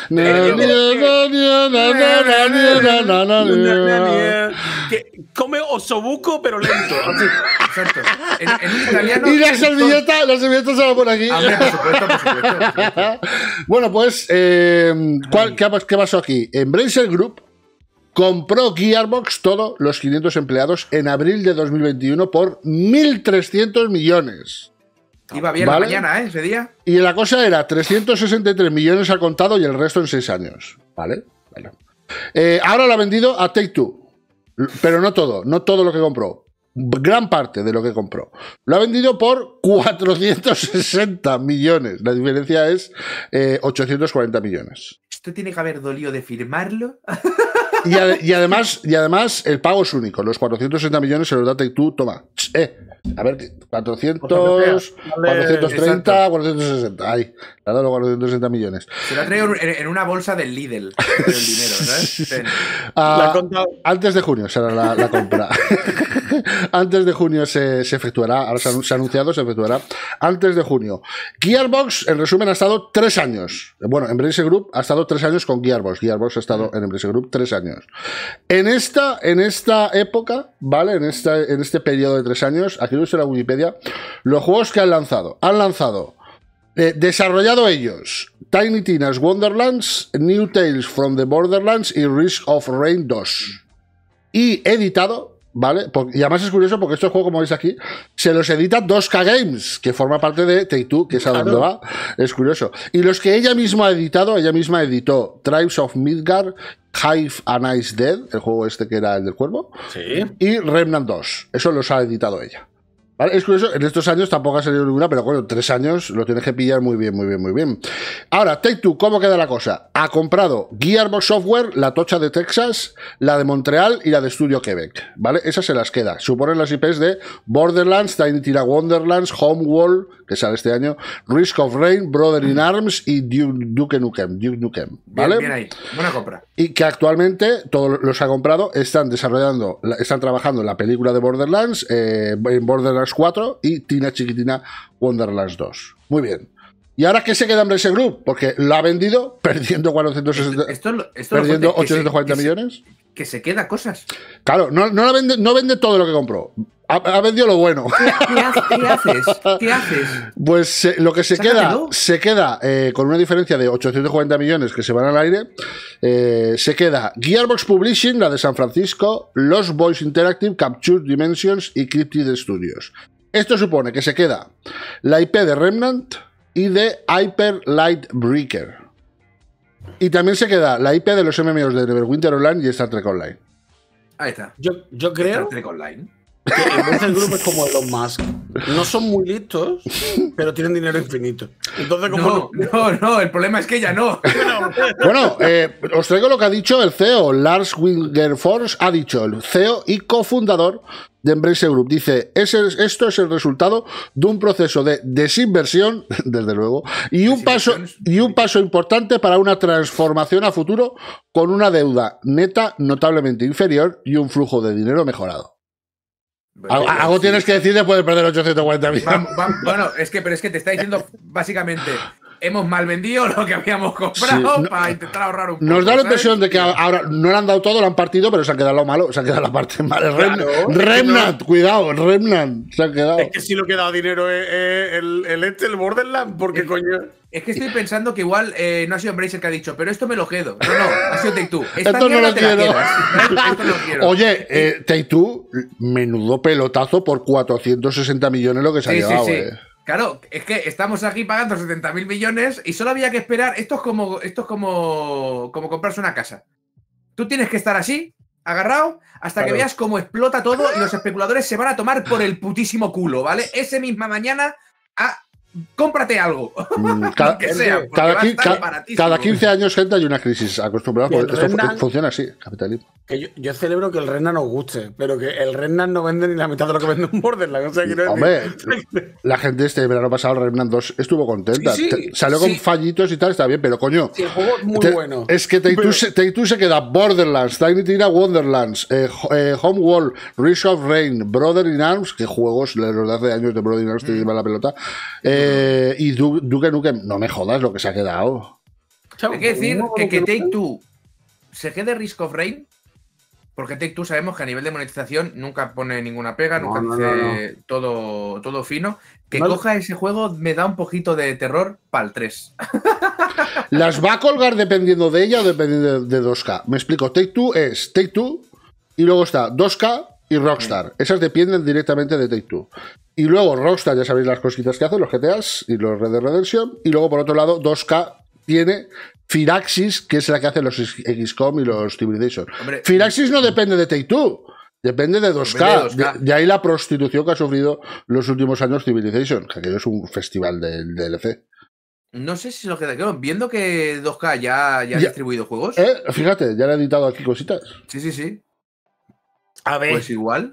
Que come osobuco, pero lento. Así. Exacto. En, en un italiano. Y la servilleta, la servilleta se va por aquí. Hombre, por supuesto, por supuesto, por supuesto. Bueno, pues, eh, ¿cuál- qué, ha- ¿qué pasó aquí? Embracer Group compró Gearbox, todos los quinientos empleados, en abril de dos mil veintiuno por mil trescientos millones. Iba bien ¿Vale? la mañana, ¿eh? Ese día. Y la cosa era trescientos sesenta y tres millones al contado y el resto en seis años. ¿Vale? Bueno. Eh, ahora lo ha vendido a Take-Two. Pero no todo, no todo lo que compró. Gran parte de lo que compró. Lo ha vendido por cuatrocientos sesenta millones. La diferencia es eh, ochocientos cuarenta millones. Esto tiene que haber dolido de firmarlo. Y, ade- y además, y además, el pago es único. Los cuatrocientos sesenta millones se los da Take-Two. Toma. Ch, Eh, a ver, cuatrocientos, cuatrocientos treinta, cuatrocientos sesenta. Ahí, le ha dado los cuatrocientos sesenta millones. Se lo ha traído en, en una bolsa del Lidl. El dinero, ¿sabes? Ten. Ah, La ha contado. antes de junio será la, la compra. Antes de junio se, se efectuará. Ahora se ha, se ha anunciado, se efectuará. Antes de junio. Gearbox, en resumen, ha estado tres años. Bueno, Embracer Group ha estado tres años con Gearbox. Gearbox ha estado en Embracer Group tres años. En esta, en esta época, ¿vale? En, esta, en este periodo de tres años, aquí lo he visto en la Wikipedia, los juegos que han lanzado. Han lanzado, eh, desarrollado ellos, Tiny Tina's Wonderlands, New Tales from the Borderlands y Risk of Rain dos. Y editado, ¿vale? Por- y además es curioso porque estos juegos, como veis aquí, se los edita dos K Games, que forma parte de Take-Two, que es a donde va. Es curioso. Y los que ella misma ha editado, ella misma editó Tribes of Midgard, Hive and Ice Dead, el juego este que era el del cuervo, Sí. y Remnant dos. Eso los ha editado ella. ¿Vale? Es curioso, en estos años tampoco ha salido ninguna, pero bueno, tres años lo tienes que pillar muy bien, muy bien, muy bien. Ahora, Take-Two, ¿cómo queda la cosa? Ha comprado Gearbox Software, la tocha de Texas, la de Montreal y la de Studio Quebec, ¿vale? Esas se las queda. Suponen las I Pes de Borderlands, Tiny Tina Wonderlands, Homeworld, que sale este año, Risk of Rain, Brother in Arms y Duke, Duke Nukem, Duke Nukem, ¿vale? Bien, bien ahí. Buena compra. Y que actualmente todos los ha comprado están desarrollando, la- están trabajando en la película de Borderlands, eh, en Borderlands cuatro y Tina Chiquitina Wonderlands dos. Muy bien. ¿Y ahora qué se queda en Embracer Group? Porque lo ha vendido perdiendo cuatrocientos sesenta, Esto, es lo- esto es lo perdiendo fuerte, que se- ochocientos cuarenta que se- millones. que se queda cosas. Claro, no, no, la vende, no vende todo lo que compró. Ha, ha vendido lo bueno. ¿Qué, qué, haces? ¿Qué haces? ¿Qué haces? Pues eh, lo que se Sácatelo. queda, se queda eh, con una diferencia de ochocientos cuarenta millones que se van al aire. Eh, se queda Gearbox Publishing, la de San Francisco, Lost Boys Interactive, Capture Dimensions y Cryptid Studios. Esto supone que se queda la I P de Remnant y de Hyper Light Breaker. Y también se queda la I P de los M M Os de Neverwinter Online y Star Trek Online. Ahí está. Yo, yo creo Star Trek Online. que en vez del grupo es como Elon Musk. No son muy listos, pero tienen dinero infinito. Entonces, como No, no, no, el problema es que ya no. Bueno, eh, os traigo lo que ha dicho el C E O, Lars Wingerfors, ha dicho, el C E O y cofundador de Embracer Group. Dice, ese, esto es el resultado de un proceso de desinversión, desde luego, y un, paso, y un paso importante para una transformación a futuro con una deuda neta notablemente inferior y un flujo de dinero mejorado. Algo, algo tienes que decir después de perder ochocientos cuarenta millones. Bueno, es que, pero es que te está diciendo básicamente hemos mal vendido lo que habíamos comprado sí, no, para intentar ahorrar un poco. Nos da la impresión ¿sabes? de que ahora no le han dado todo, lo han partido, pero se han quedado lo malo, se han quedado la parte mala. Claro, Remnant, no. cuidado, Remnant, se han quedado. Es que si lo que da dinero es, es el, el este, el Borderlands, porque es, coño. Es que estoy pensando que igual eh, no ha sido Embracer que ha dicho, pero esto me lo quedo. No, no, ha sido Take-Two. Esta Esto no lo te la quiero. quedas. Esto no lo quiero. Oye, eh, Take-Two, menudo pelotazo por cuatrocientos sesenta millones lo que se ha Sí, llevado, sí, sí. eh. Claro, es que estamos aquí pagando setenta mil millones y solo había que esperar. Esto es como, esto es como, como comprarse una casa. Tú tienes que estar así, agarrado, hasta Claro. que veas cómo explota todo y los especuladores se van a tomar por el putísimo culo, ¿vale? Ese misma mañana, ah, cómprate algo. Mm, Cada, Lo que sea, porque cada, va a qui- estar cada- baratísimo. cada quince años, gente, hay una crisis acostumbrada. Y el Esto fu- Remnant- funciona así, capitalismo. Que yo, yo celebro que el Remnant nos guste, pero que el Remnant no vende ni la mitad de lo que vende un Borderlands. O sea, quiero Hombre, decir. la gente este verano pasado, el Remnant dos, estuvo contenta. Sí, sí, Te- Salió con sí. fallitos y tal, está bien, pero coño. Sí, el juego es muy te- bueno. Es que Take-Two Pero- se, Take-Two se queda Borderlands, Tiny Tina Wonderlands, eh, Ho- eh, Homeworld, Risk of Rain, Brother in Arms, que juegos los de hace años de Brother in Arms te llevan la pelota, eh, y Du- Duke Nukem. No me jodas lo que se ha quedado. Chavo, Hay que decir no, que, que no, Take-Two se quede Risk of Rain, porque Take-Two sabemos que a nivel de monetización nunca pone ninguna pega, No, nunca no, dice Todo, todo fino. Que No. coja ese juego me da un poquito de terror para el tres. ¿Las va a colgar dependiendo de ella o dependiendo de, de dos K? Me explico. Take-Two es Take-Two y luego está dos K y Rockstar. Esas dependen directamente de Take-Two. Y luego Rockstar, ya sabéis las cositas que hace, los G T As y los Red Dead Redemption. Y luego, por otro lado, dos K tiene Firaxis, que es la que hace los X COM y los Civilization. Hombre, Firaxis no depende de Take-Two. Depende de dos K. Depende de dos K. De, de ahí la prostitución que ha sufrido los últimos años Civilization, que aquello es un festival del D L C. no sé si se lo queda claro. Viendo que dos K ya, ya ha Ya. distribuido juegos. Eh, fíjate, ya le he editado aquí cositas. Sí, sí, sí. A ver, Pues igual.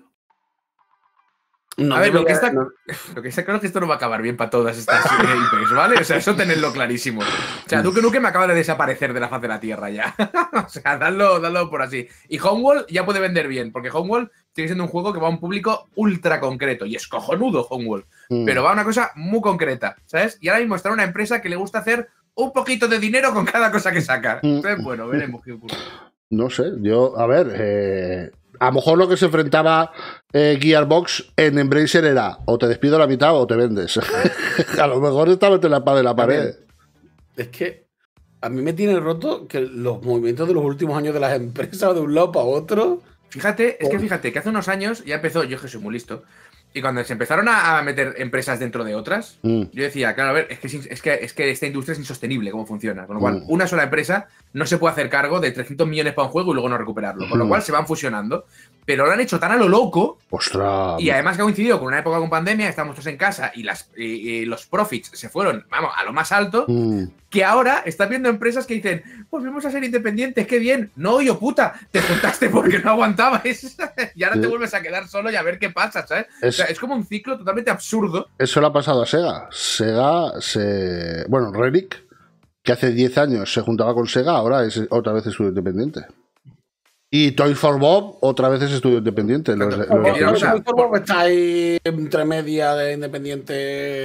no a ver, lo que, debería- está, no- lo que está claro es que esto no va a acabar bien para todas estas eh, I Ps, ¿vale? O sea, eso tenedlo clarísimo. O sea, Duke Nukem acaba de desaparecer de la faz de la Tierra ya. O sea, dadlo, dadlo por así. Y Homeworld ya puede vender bien, porque Homeworld sigue siendo un juego que va a un público ultra concreto. Y es cojonudo Homeworld. Mm. Pero va a una cosa muy concreta, ¿sabes? Y ahora mismo está en una empresa que le gusta hacer un poquito de dinero con cada cosa que saca. Mm. Entonces, bueno, veremos qué ocurre. No sé, yo, a ver, eh, a lo mejor lo que se enfrentaba eh, Gearbox en Embracer era o te despido la mitad o te vendes. A lo mejor estaba entre la espada de la pared. Es que a mí me tiene roto que los movimientos de los últimos años de las empresas de un lado para otro. Fíjate, es que Oh. fíjate que hace unos años ya empezó, yo que soy muy listo, y cuando se empezaron a, a meter empresas dentro de otras, Mm. yo decía, claro, a ver, es que, es, in- es que, es que esta industria es insostenible cómo funciona. Con lo cual, Mm. una sola empresa no se puede hacer cargo de trescientos millones para un juego y luego no recuperarlo. Con lo Mm. cual se van fusionando. Pero lo han hecho tan a lo loco. Ostras. Y además que ha coincidido con una época con pandemia, estamos todos en casa y, las, y- y los profits se fueron, vamos, a lo más alto, Mm. que ahora están viendo empresas que dicen, pues vamos a ser independientes, qué bien. No, yo puta, te juntaste porque no aguantabas y ahora Sí. te vuelves a quedar solo y a ver qué pasa, ¿sabes? Es- O sea, es como un ciclo totalmente absurdo. Eso le ha pasado a Sega. Sega se. Bueno, Relic, que hace diez años se juntaba con Sega, ahora es otra vez estudio independiente. Y Toys for Bob, otra vez es estudio independiente. Los, Claro. los- Mira, los- o sea, Está ahí entre media de independiente.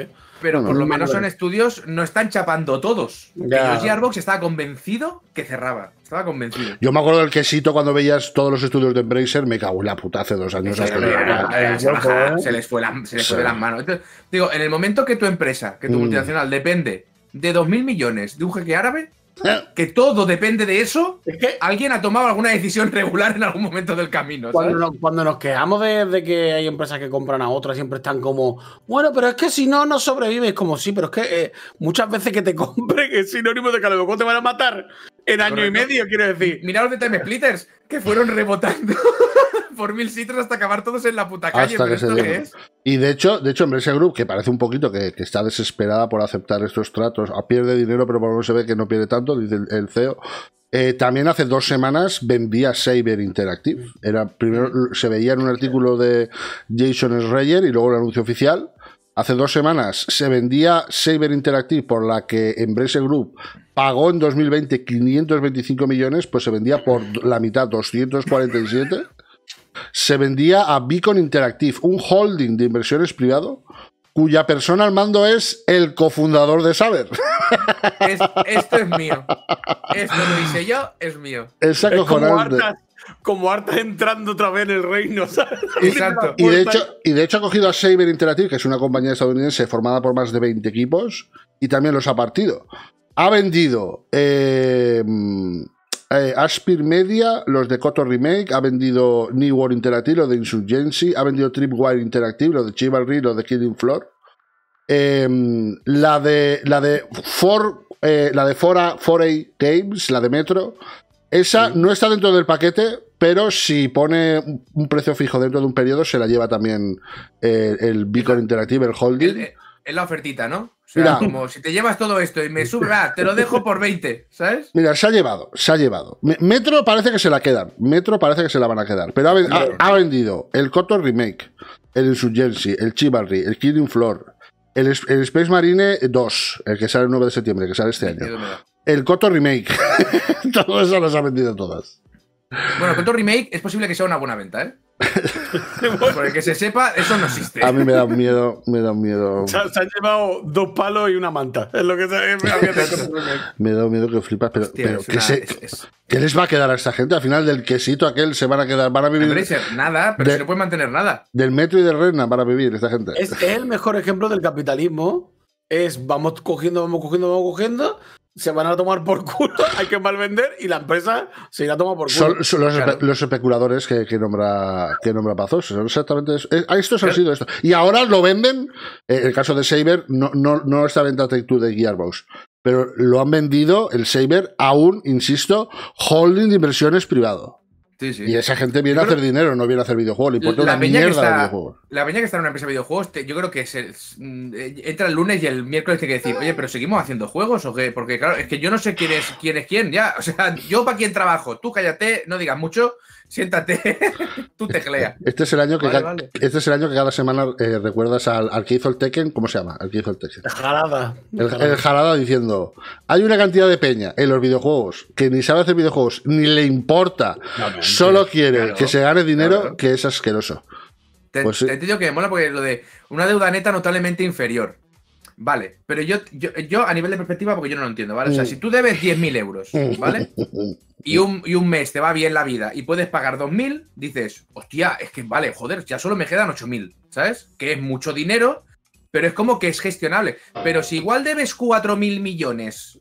pero Bueno, por lo madre. menos son estudios, no están chapando todos. Que Ya. yo Gearbox estaba convencido que cerraba. Estaba convencido. Yo me acuerdo del quesito cuando veías todos los estudios de Embracer, me cago en la puta hace dos años. Se, hasta se- que- se baja- se les fue, la- se les fue Sí. de las manos. Entonces, digo, en el momento que tu empresa, que tu Mm. multinacional depende de dos mil millones de un jeque árabe, que todo depende de eso, Es que alguien ha tomado alguna decisión regular en algún momento del camino, cuando ¿sabes? nos, cuando nos quejamos de, de que hay empresas que compran a otras, siempre están como, bueno, pero es que si no, no sobrevives. Como sí, pero es que eh, muchas veces que te compren es sinónimo de que a lo mejor te van a matar en año Correcto. y medio, quiero decir. Mira los de Time Splitters, que fueron rebotando por mil sitios hasta acabar todos en la puta calle. Hasta ¿Pero que se esto qué dieron. es? Y de hecho, de hecho, Embracer Group, que parece un poquito que, que está desesperada por aceptar estos tratos, a pierde dinero, pero por lo menos se ve que no pierde tanto, dice el, el C E O. Eh, también hace dos semanas vendía Saber Interactive. Era, primero se veía en un artículo de Jason Schreier y luego el anuncio oficial. Hace dos semanas se vendía Saber Interactive, por la que Embracer Group pagó en dos mil veinte quinientos veinticinco millones, pues se vendía por la mitad, doscientos cuarenta y siete. Se vendía a Beacon Interactive, un holding de inversiones privado, cuya persona al mando es el cofundador de Saber. Es- esto es mío. Esto lo hice yo, es mío. Es Es como acojonante. hartas, como hartas entrando otra vez en el reino, ¿sabes? Exacto. Y de, hecho, y de hecho ha cogido a Saber Interactive, que es una compañía estadounidense formada por más de veinte equipos, y también los ha partido. Ha vendido eh, eh, Aspir Media, los de Kotor Remake, ha vendido New World Interactive, los de Insurgency, ha vendido Tripwire Interactive, los de Chivalry, los de Killing Floor. Eh, la de la de For, eh, la de Fora, Foray Games, la de Metro, esa no está dentro del paquete, pero si pone un- un precio fijo dentro de un periodo, se la lleva también eh, el Beacon Interactive, el holding. El- el- Es la ofertita, ¿no? O sea, Mira. como si te llevas todo esto y me sube, va, te lo dejo por veinte, ¿sabes? Mira, se ha llevado, se ha llevado. Me- Metro parece que se la quedan. Metro parece que se la van a quedar. Pero ha, ven- ha- ha vendido el Kotor Remake, el Insurgency, el Chivalry, el Killing Floor, el, Es- el Space Marine dos, el que sale el nueve de septiembre, que sale este año. Miedo me da. El Kotor Remake. Todo eso las ha vendido todas. Bueno, con tu remake es posible que sea una buena venta, ¿eh? Por el que se sepa, eso no existe. A mí me da un miedo, me da un miedo. Se, se han llevado dos palos y una manta. Es lo que se había Me da un miedo que flipas, pero, Hostia, pero es ¿qué, una- se- es- es- ¿qué les va a quedar a esta gente? Al final del quesito aquel se van a quedar, van a vivir Embracer, nada, pero de- si no pueden mantener nada. del metro y del Renna, van a vivir esta gente. Es, es el mejor ejemplo del capitalismo. Es vamos cogiendo, vamos cogiendo, vamos cogiendo. Se van a tomar por culo, hay que malvender y la empresa se irá a tomar por culo. Son, son los, Claro. espe- los especuladores que, que nombra que nombra Pazos. Son exactamente eso. Eh, Estos han Claro. sido esto. Y ahora lo venden. eh, el caso de Saber no, no, no está venta Take-Two de Gearbox. Pero lo han vendido el Saber a un, insisto, holding de inversiones privado. Sí, sí. Y esa gente viene Yo a hacer creo- dinero, no viene a hacer videojuegos. Le importa La una peña, que mierda de está, videojuegos. la peña que está en una empresa de videojuegos, te- yo creo que se, mm, eh, entra el lunes y el miércoles tiene que decir, oye, pero ¿seguimos haciendo juegos o qué? Porque claro, es que yo no sé quién es quién, es quién ya. O sea, yo para quién trabajo. Tú cállate, no digas mucho, siéntate, tú teclea. Este es el año que, Vale, ca- vale. Este es el año que cada semana eh, recuerdas al, al que hizo el Tekken. ¿Cómo se llama? Al que hizo el Tekken. Jarada. El, el Jarada diciendo, hay una cantidad de peña en los videojuegos que ni sabe hacer videojuegos, ni le importa, solo quiere claro, que se gane dinero, claro. que es asqueroso. Te, Pues sí. te digo que me mola porque lo de una deuda neta notablemente inferior. Vale, pero yo, yo, yo a nivel de perspectiva, porque yo no lo entiendo, ¿vale? O sea, Mm. si tú debes diez mil euros, ¿vale? Y un, y un mes te va bien la vida y puedes pagar dos mil, dices, hostia, es que vale, joder, ya solo me quedan ocho mil, ¿sabes? Que es mucho dinero, pero es como que es gestionable. Pero si igual debes cuatro mil millones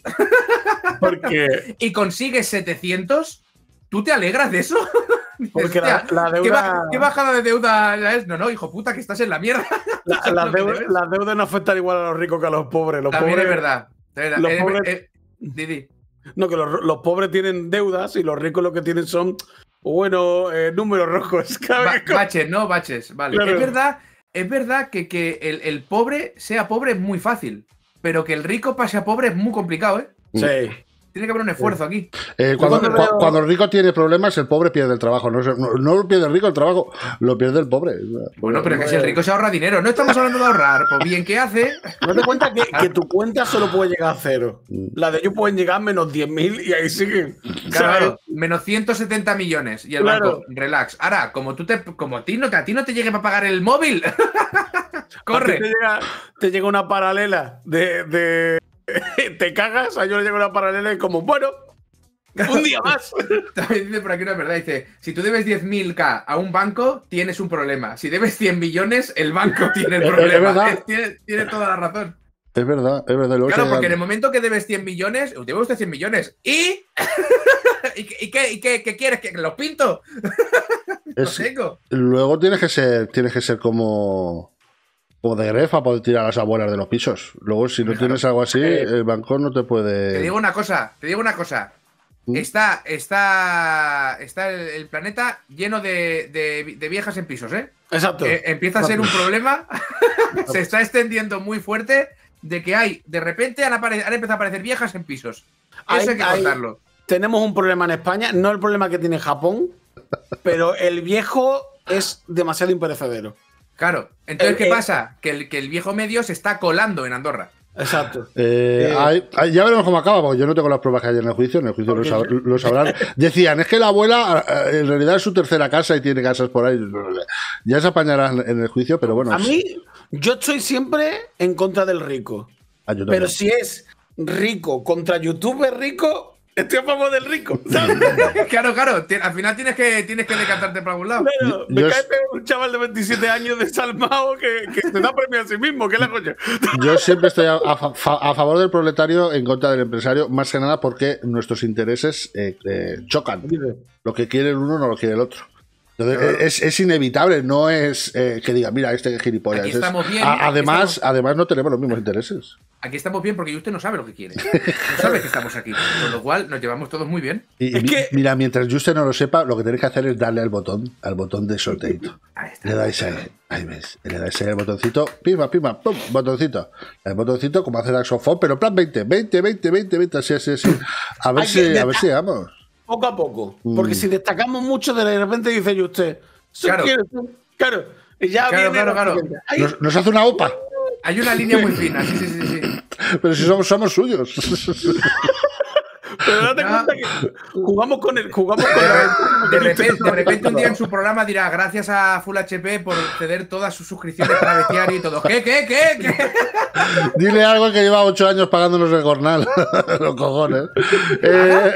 Porque, y consigues setecientos, ¿tú te alegras de eso? Dices, porque la, "Hostia, la ¿qué, deuda. ba- qué bajada de deuda ya es? No, no, hijo puta, que estás en la mierda. La, ¿Sabes la lo que deuda, debes? la deuda no afecta igual a los ricos que a los pobres. Los También pobres es verdad. Es verdad. los Eh, pobres- eh, di, di. No, que los, los pobres tienen deudas y los ricos lo que tienen son, bueno, eh, números rojos. Cada Ba- vez que- baches, ¿no? Baches, vale. Claro. Es verdad, es verdad que, que el, el pobre sea pobre es muy fácil, pero que el rico pase a pobre es muy complicado, ¿eh? Sí. Tiene que haber un esfuerzo aquí. Eh, cuando, cuando cua- veo- cuando el rico tiene problemas, el pobre pierde el trabajo. No, se- no, no lo pierde el rico el trabajo, lo pierde el pobre. Bueno, pero es que si el rico se ahorra dinero, no estamos hablando de ahorrar, pues bien que hace. No te cuenta que, que tu cuenta solo puede llegar a cero. Mm. La de ellos pueden llegar a menos diez mil y ahí siguen. Claro, menos ciento setenta millones y el Claro. banco, relax. Ahora, como tú te, como a ti no te, a ti no te llegue para pagar el móvil, corre. Te llega, te llega una paralela de, de te cagas, a yo le llega una paralela y como, bueno, un día más. También dice por aquí una verdad, dice, si tú debes diez mil K a un banco, tienes un problema. Si debes cien millones, el banco tiene el problema. Es verdad. Es, tiene, tiene toda la razón. Es verdad, es verdad. Luego Claro, se porque en dan- el momento que debes cien millones, debe usted cien millones. ¿Y? ¿Y, qué, y qué, y qué- qué quieres? ¿Que los pinto? Los es- tengo. Luego tienes que ser, tienes que ser como, como de grefa para poder tirar a las abuelas de los pisos. Luego, si no Claro. tienes algo así, Eh, el banco no te puede. Te digo una cosa, te digo una cosa. ¿Mm? Está, está, está el, el planeta lleno de, de- de viejas en pisos, ¿eh? Exacto. Eh, empieza a ser un problema. Se está extendiendo muy fuerte de que hay, de repente han, apare- han empezado a aparecer viejas en pisos. Eso Hay- hay que hay- contarlo. Tenemos un problema en España, no el problema que tiene Japón, pero el viejo es demasiado imperecedero. Claro. Entonces, Eh, ¿qué eh, pasa? Que el, que el viejo medio se está colando en Andorra. Exacto. Eh, Eh, hay- hay- ya veremos cómo acaba, porque yo no tengo las pruebas que hay en el juicio. En el juicio lo, Porque- sab- lo sabrán. Decían, es que la abuela eh, en realidad es su tercera casa y tiene casas por ahí. Ya se apañarán en el juicio, pero bueno. A mí, yo estoy siempre en contra del rico. Ah, yo también. Pero si es rico contra youtuber rico, estoy a favor del rico. ¿sabes? Claro, claro. ti- Al final tienes que, tienes que decantarte para algún lado. Claro, me Yo cae es- peor un chaval de veintisiete años desalmado que, que se da premio a sí mismo. ¿Qué la coño? Yo siempre estoy a, a fa- a favor del proletario en contra del empresario, más que nada porque nuestros intereses eh, eh, chocan. Lo que quiere el uno no lo quiere el otro. Entonces, es, es inevitable, no es eh, que diga, mira, este que gilipollas. Aquí Es- estamos bien, a- aquí además, estamos- además, no tenemos los mismos intereses. Aquí estamos bien porque usted no sabe lo que quiere. No sabe que estamos aquí. Con lo cual nos llevamos todos muy bien. Y, Es mi- que- Mira, mientras usted no lo sepa, lo que tenéis que hacer es darle al botón, al botón de sorteito. Ahí está. Le dais ahí, ahí ves, le dais ahí el botoncito, pima, pima, pum, botoncito. El botoncito como hace Daxofón, pero en plan veinte, veinte, veinte, veinte, veinte, así, así, así. A ver Hay si, que- a ver si llegamos. Poco a poco. Porque Mm. si destacamos mucho, de repente dice yo usted. "Sí, Claro. quiero, claro. Y ya Claro, viene claro, lo claro. siguiente. Ay, Nos, nos hace una OPA, Hay una línea muy fina. Sí, sí, sí, sí. pero si somos, somos suyos. pero date No. cuenta que jugamos con el. Jugamos con De el. repente, de repente un día en su programa dirá gracias a Full H P por ceder todas sus suscripciones para bestiario y todo. ¿Qué, qué, qué? ¿Qué? Dile algo que lleva ocho años pagándonos el jornal. Los cojones. Eh,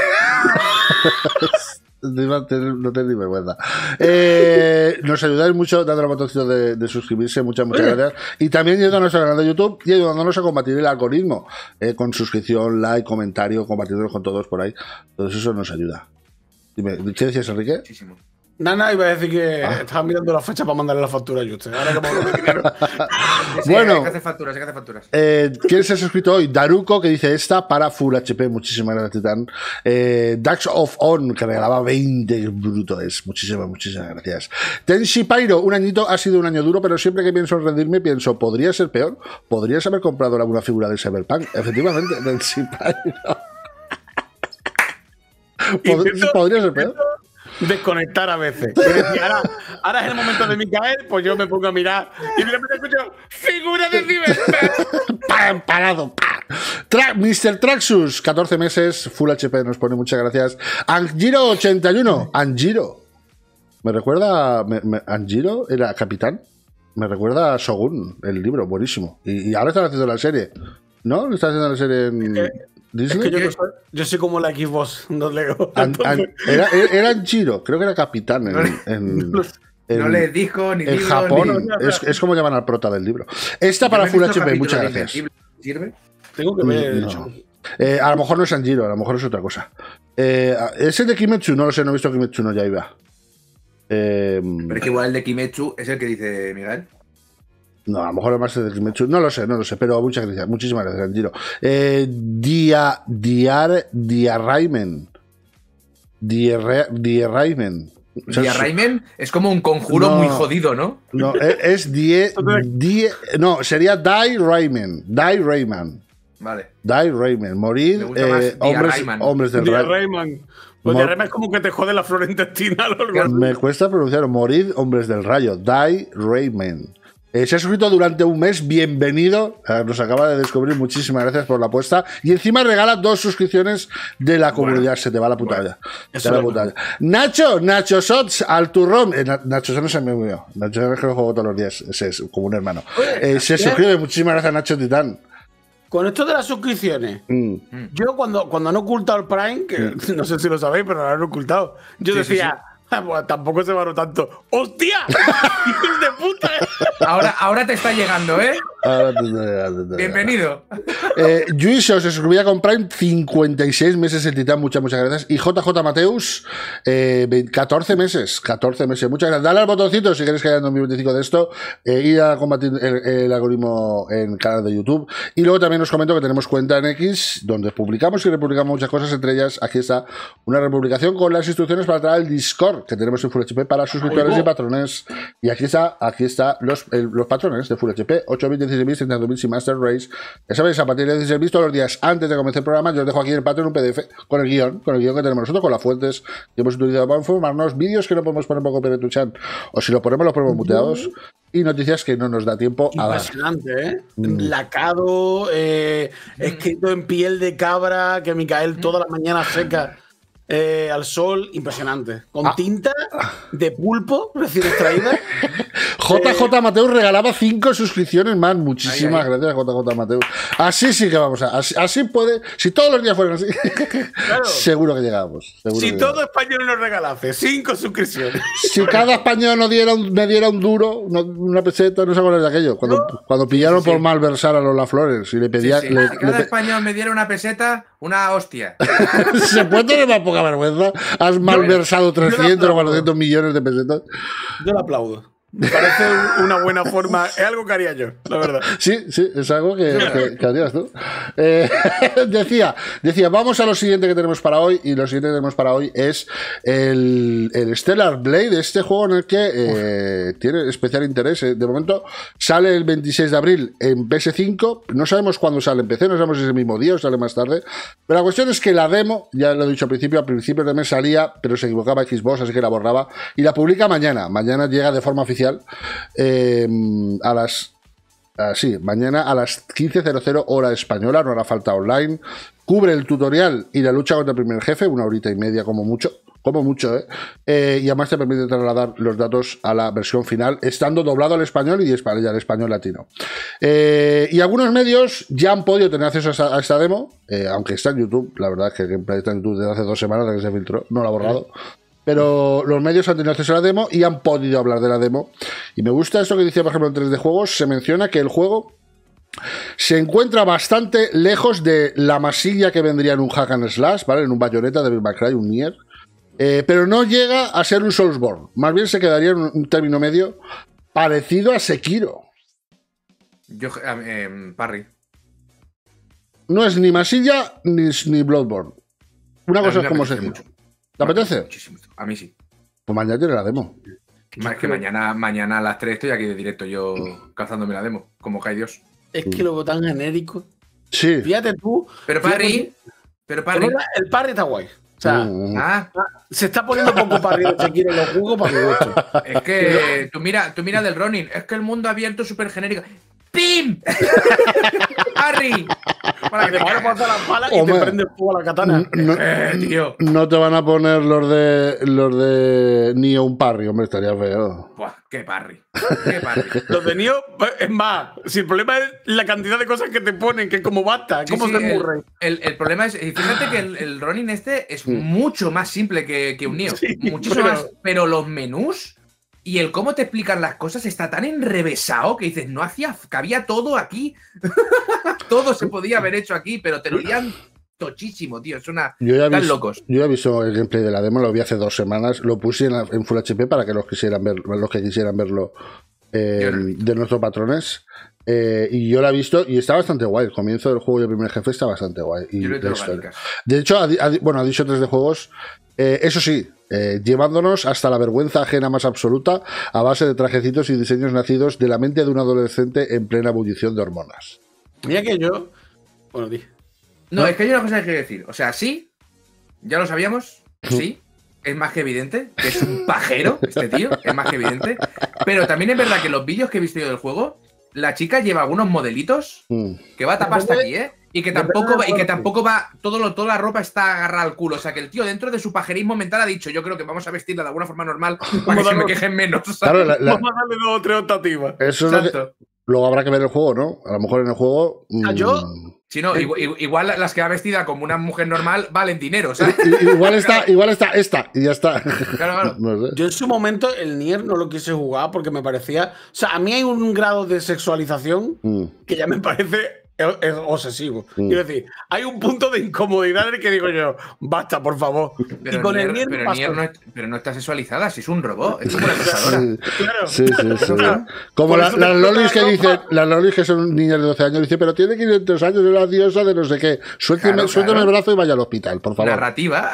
No tener no tener ni vergüenza. Eh, nos ayudáis mucho dando al botoncito de, de suscribirse. Muchas, muchas gracias. Y también yendo a nuestro canal de YouTube y ayudándonos a combatir el algoritmo. eh, con suscripción, like, comentario, compartiéndonos con todos por ahí. Todo eso nos ayuda. Dime, ¿qué decías, Enrique? Muchísimo. Nana iba a decir que Ah. estaba mirando la fecha para mandarle la factura a usted. Ahora que me hablo de dinero. Sí, sí, Bueno. hay que hacer facturas, hay que hacer facturas. Eh, ¿Quién se ha suscrito hoy? Daruko, que dice esta para Full H P. Muchísimas gracias, Titán. Eh, Dax of On, que regalaba veinte brutos. Muchísimas, muchísimas gracias. Tenshi Pyro, un añito ha sido un año duro, pero siempre que pienso en rendirme, pienso, ¿podría ser peor? ¿Podrías haber comprado alguna figura de Cyberpunk? Efectivamente, Tenshi Pyro. Pod- Intento- ¿Podría ser peor? Desconectar a veces. Y decir, ahora, ahora es el momento de Micael, pues yo me pongo a mirar y de repente escucho ¡figura de Cyberpunk! ¡Pam! Parado. ¡Pam! Tra mister Traxxus, catorce meses, Full H P, nos pone muchas gracias. Angiro ochenta y uno, Angiro. Me recuerda. Me, me- Angiro era capitán. Me recuerda a Shogun, el libro, buenísimo. Y, y ahora están haciendo la serie. ¿No? ¿Están haciendo la serie en Es Disney? que yo, no soy, yo soy como la Xbox, no leo. An- an- era, era Angiro, creo que era capitán en, en- en- No lees disco ni en libros, Japón. ni- Es, es como llaman al prota del libro. Esta para Yo me he Full visto H P, capítulos muchas de gracias. Invencible. ¿Sirve? Tengo que ver. No. Eh, a lo mejor no es Anjiro, a lo mejor es otra cosa. Eh, ese de Kimetsu, no lo sé, no he visto Kimetsu no Yaiba. Eh, Pero es que igual el de Kimetsu es el que dice Miguel. no, a lo mejor es más el de Kimetsu. No lo sé, no lo sé, pero muchas gracias, muchísimas gracias, Anjiro. Eh, Dia, Diar, Diarraimen. Diarra- Diarraimen. O sea, Y a Rayman es como un conjuro No. muy jodido, ¿no? No, es, es die, die, no, sería Die Rayman. Die Rayman. Vale. Die Rayman. Morir Me gusta más eh, hombres, Diarrayman. hombres del Rayman. Rayman. Pues Mo- Diarrayman es como que te jode la flora intestinal o algo así. Me cuesta pronunciar morir hombres del rayo. Die Rayman. Eh, se ha suscrito durante un mes, bienvenido. Eh, nos acaba de descubrir, muchísimas gracias por la apuesta. Y encima regala dos suscripciones de la comunidad. Bueno, se te va la puta olla. Bueno, Nacho, Nacho Sots, al turrón. Eh, Nacho Sots no se me murió. Nacho Sots es que lo juego todos los días. Ese es como un hermano. Eh, se suscribe, muchísimas gracias, Nacho Titán. Con esto de las suscripciones, mm. yo cuando, cuando han ocultado el Prime, que mm. no sé si lo sabéis, pero lo han ocultado, yo sí, decía. Sí, sí. Bueno, tampoco se valoró tanto. ¡Hostia! ¡Hijos de puta! Ahora, ahora te está llegando, ¿eh? Ahora te está llegando. Te Bienvenido. Eh, Juicio se suscribía con Prime, cincuenta y seis meses el Titán, muchas, muchas gracias. Y J J Mateus, eh, catorce meses, catorce meses, muchas gracias. Dale al botoncito si queréis que haya en dos mil veinticinco de esto, eh, ir a combatir el, el algoritmo en el canal de YouTube. Y luego también os comento que tenemos cuenta en X, donde publicamos y republicamos muchas cosas, entre ellas, aquí está una republicación con las instrucciones para entrar al Discord que tenemos en Full H P para suscriptores y patrones. Y aquí está, aquí está los, el, los patrones de Full H P, ocho mil, dieciséis mil, treinta y dos mil y Master Race. Ya sabéis, a partir de dieciséis mil todos los días antes de comenzar el programa, yo os dejo aquí en el Patreon un P D F con el guión, con el guión que tenemos nosotros, con las fuentes que hemos utilizado para informarnos, vídeos que no podemos poner por copyright chan, o si lo ponemos, los ponemos muteados, y noticias que no nos da tiempo a dar. Impresionante, ¿eh? Mm. Lacado, eh, escrito en piel de cabra, que Micael toda la mañana seca. Eh, al sol, impresionante. Con ah. tinta de pulpo recién extraída. J J Mateus regalaba cinco suscripciones más. Muchísimas ay, ay. gracias, J J Mateus. Así sí que vamos a. Así, así puede. Si todos los días fueran así, claro. seguro que llegábamos. Seguro si que todo llegamos. Español nos regalase cinco suscripciones. Si cada español nos diera un, me diera un duro, una, una peseta, no se acuerdan de aquello. Cuando, no. cuando pillaron sí, sí, por sí. malversar a los Laflores y le pedía. Sí, sí. Le, si cada le, español me diera una peseta, una hostia. Se puede tener más poca vergüenza. Has malversado trescientos o cuatrocientos millones de pesetas. Yo lo aplaudo. Me parece una buena forma. Es algo que haría yo, la verdad. Sí, sí, es algo que, que, que harías tú. Eh, decía, decía, vamos a lo siguiente que tenemos para hoy. Y lo siguiente que tenemos para hoy es el, el Stellar Blade, este juego en el que eh, tiene especial interés. De momento sale el veintiséis de abril en P S cinco. No sabemos cuándo sale en P C, no sabemos si es el mismo día o sale más tarde. Pero la cuestión es que la demo, ya lo he dicho al principio, al principio de mes salía, pero se equivocaba Xbox, así que la borraba. Y la publica mañana. Mañana llega de forma oficial. Eh, a las uh, sí, mañana a las quince cero cero hora española, no hará falta online. Cubre el tutorial y la lucha contra el primer jefe, una horita y media como mucho, como mucho, ¿eh? Eh, y además te permite trasladar los datos a la versión final, estando doblado al español y al español latino. Eh, y algunos medios ya han podido tener acceso a esta, a esta demo, eh, aunque está en YouTube. La verdad es que el gameplay está en YouTube desde hace dos semanas desde que se filtró, no lo ha borrado. Pero los medios han tenido acceso a la demo y han podido hablar de la demo. Y me gusta esto que dice, por ejemplo, en tres D Juegos. Se menciona que el juego se encuentra bastante lejos de la masilla que vendría en un hack and slash, ¿vale? En un Bayonetta, Devil May Cry, un Nier. Eh, pero no llega a ser un Soulsborne. Más bien se quedaría en un, un término medio parecido a Sekiro. Yo, eh, Parry. No es ni masilla ni, ni Bloodborne. Una cosa es como Sekiro. ¿Te apetece? Muchísimo. A mí sí. Pues mañana tiene la demo. Es que mañana, mañana a las tres estoy aquí de directo yo calzándome la demo, como cae Dios. Es que lo veo tan genérico. Sí. Fíjate tú. Pero Parry. Pero Parry. El Parry está guay. O sea, Mm. Ah, se está poniendo poco Parry de Sekiro en los juegos para mi gusto. es que tú mira, tú mira del Ronin. Es que el mundo abierto es súper genérico. ¡Pim! ¡Parry! Para que te vaya a pasar la pala y Hombre, te prende fuego a la katana. No, Eh, tío. no te van a poner los de los de Nioh un parry, hombre, estaría feo. Buah, qué Parry. Qué Parry. Los de Nioh, es más, si el problema es la cantidad de cosas que te ponen, que como basta, Sí, ¿cómo sí, se el, murre? el, el problema es, fíjate que el, el Ronin este es mucho más simple que, que un Nioh. Sí, Muchísimo pero- más. Pero los menús y el cómo te explican las cosas está tan enrevesado que dices, no hacía, cabía todo aquí. Todo se podía haber hecho aquí, pero te lo lían tochísimo, tío. Es una. Yo ya, he Están visto, locos. yo ya he visto el gameplay de la demo, lo vi hace dos semanas, lo puse en, la- en Full H P para que los quisieran ver, los que quisieran verlo eh, Yo no lo he visto. de nuestros patrones. Eh, y yo la he visto y está bastante guay. El comienzo del juego y el primer jefe está bastante guay. Y Yo le la tengo historia. ganicas. De hecho, ha, di- ha di- bueno, ha dicho tres de juegos. Eh, eso sí, eh, llevándonos hasta la vergüenza ajena más absoluta a base de trajecitos y diseños nacidos de la mente de un adolescente en plena ebullición de hormonas. Mira que yo. Bueno, di. No, es que hay una cosa que quiero decir. O sea, sí, ya lo sabíamos, sí, es más que evidente que es un pajero, este tío, es más que evidente. Pero también es verdad que los vídeos que he visto yo del juego, la chica lleva algunos modelitos Mm. que va a tapar hasta aquí, ¿eh? Y que tampoco va, y que tampoco va, todo lo, toda la ropa está agarrada al culo. O sea que el tío dentro de su pajerismo mental ha dicho, yo creo que vamos a vestirla de alguna forma normal para que se me quejen menos. ¿sabes? Claro, la- la- Vamos a darle dos o tres optativas. eso es lo que- Exacto. luego habrá que ver el juego, ¿no? A lo mejor en el juego. mm, Ah, yo- Si no, igual, igual las que va vestida como una mujer normal valen dinero, ¿sabes? i- igual está, igual está esta y ya está. Claro, claro. No sé. Yo en su momento el Nier no lo quise jugar porque me parecía... O sea, a mí hay un grado de sexualización Mm. que ya me parece es, es obsesivo. Mm. Quiero decir, hay un punto de incomodidad en el que digo yo, basta, por favor. Pero, y con Nier, el Nier, pero pasó. Nier no, es- pero no está sexualizada, si es un robot, es como una acosadora. Sí, Claro. sí, sí, sí. Claro. Como Por la- eso te las explota lolis que la dicen, ropa. las lolis que son niñas de doce años, dicen, pero tiene quinientos años, es la diosa de no sé qué. Suélteme, Claro, suélteme claro. el brazo y vaya al hospital, por favor. Narrativa.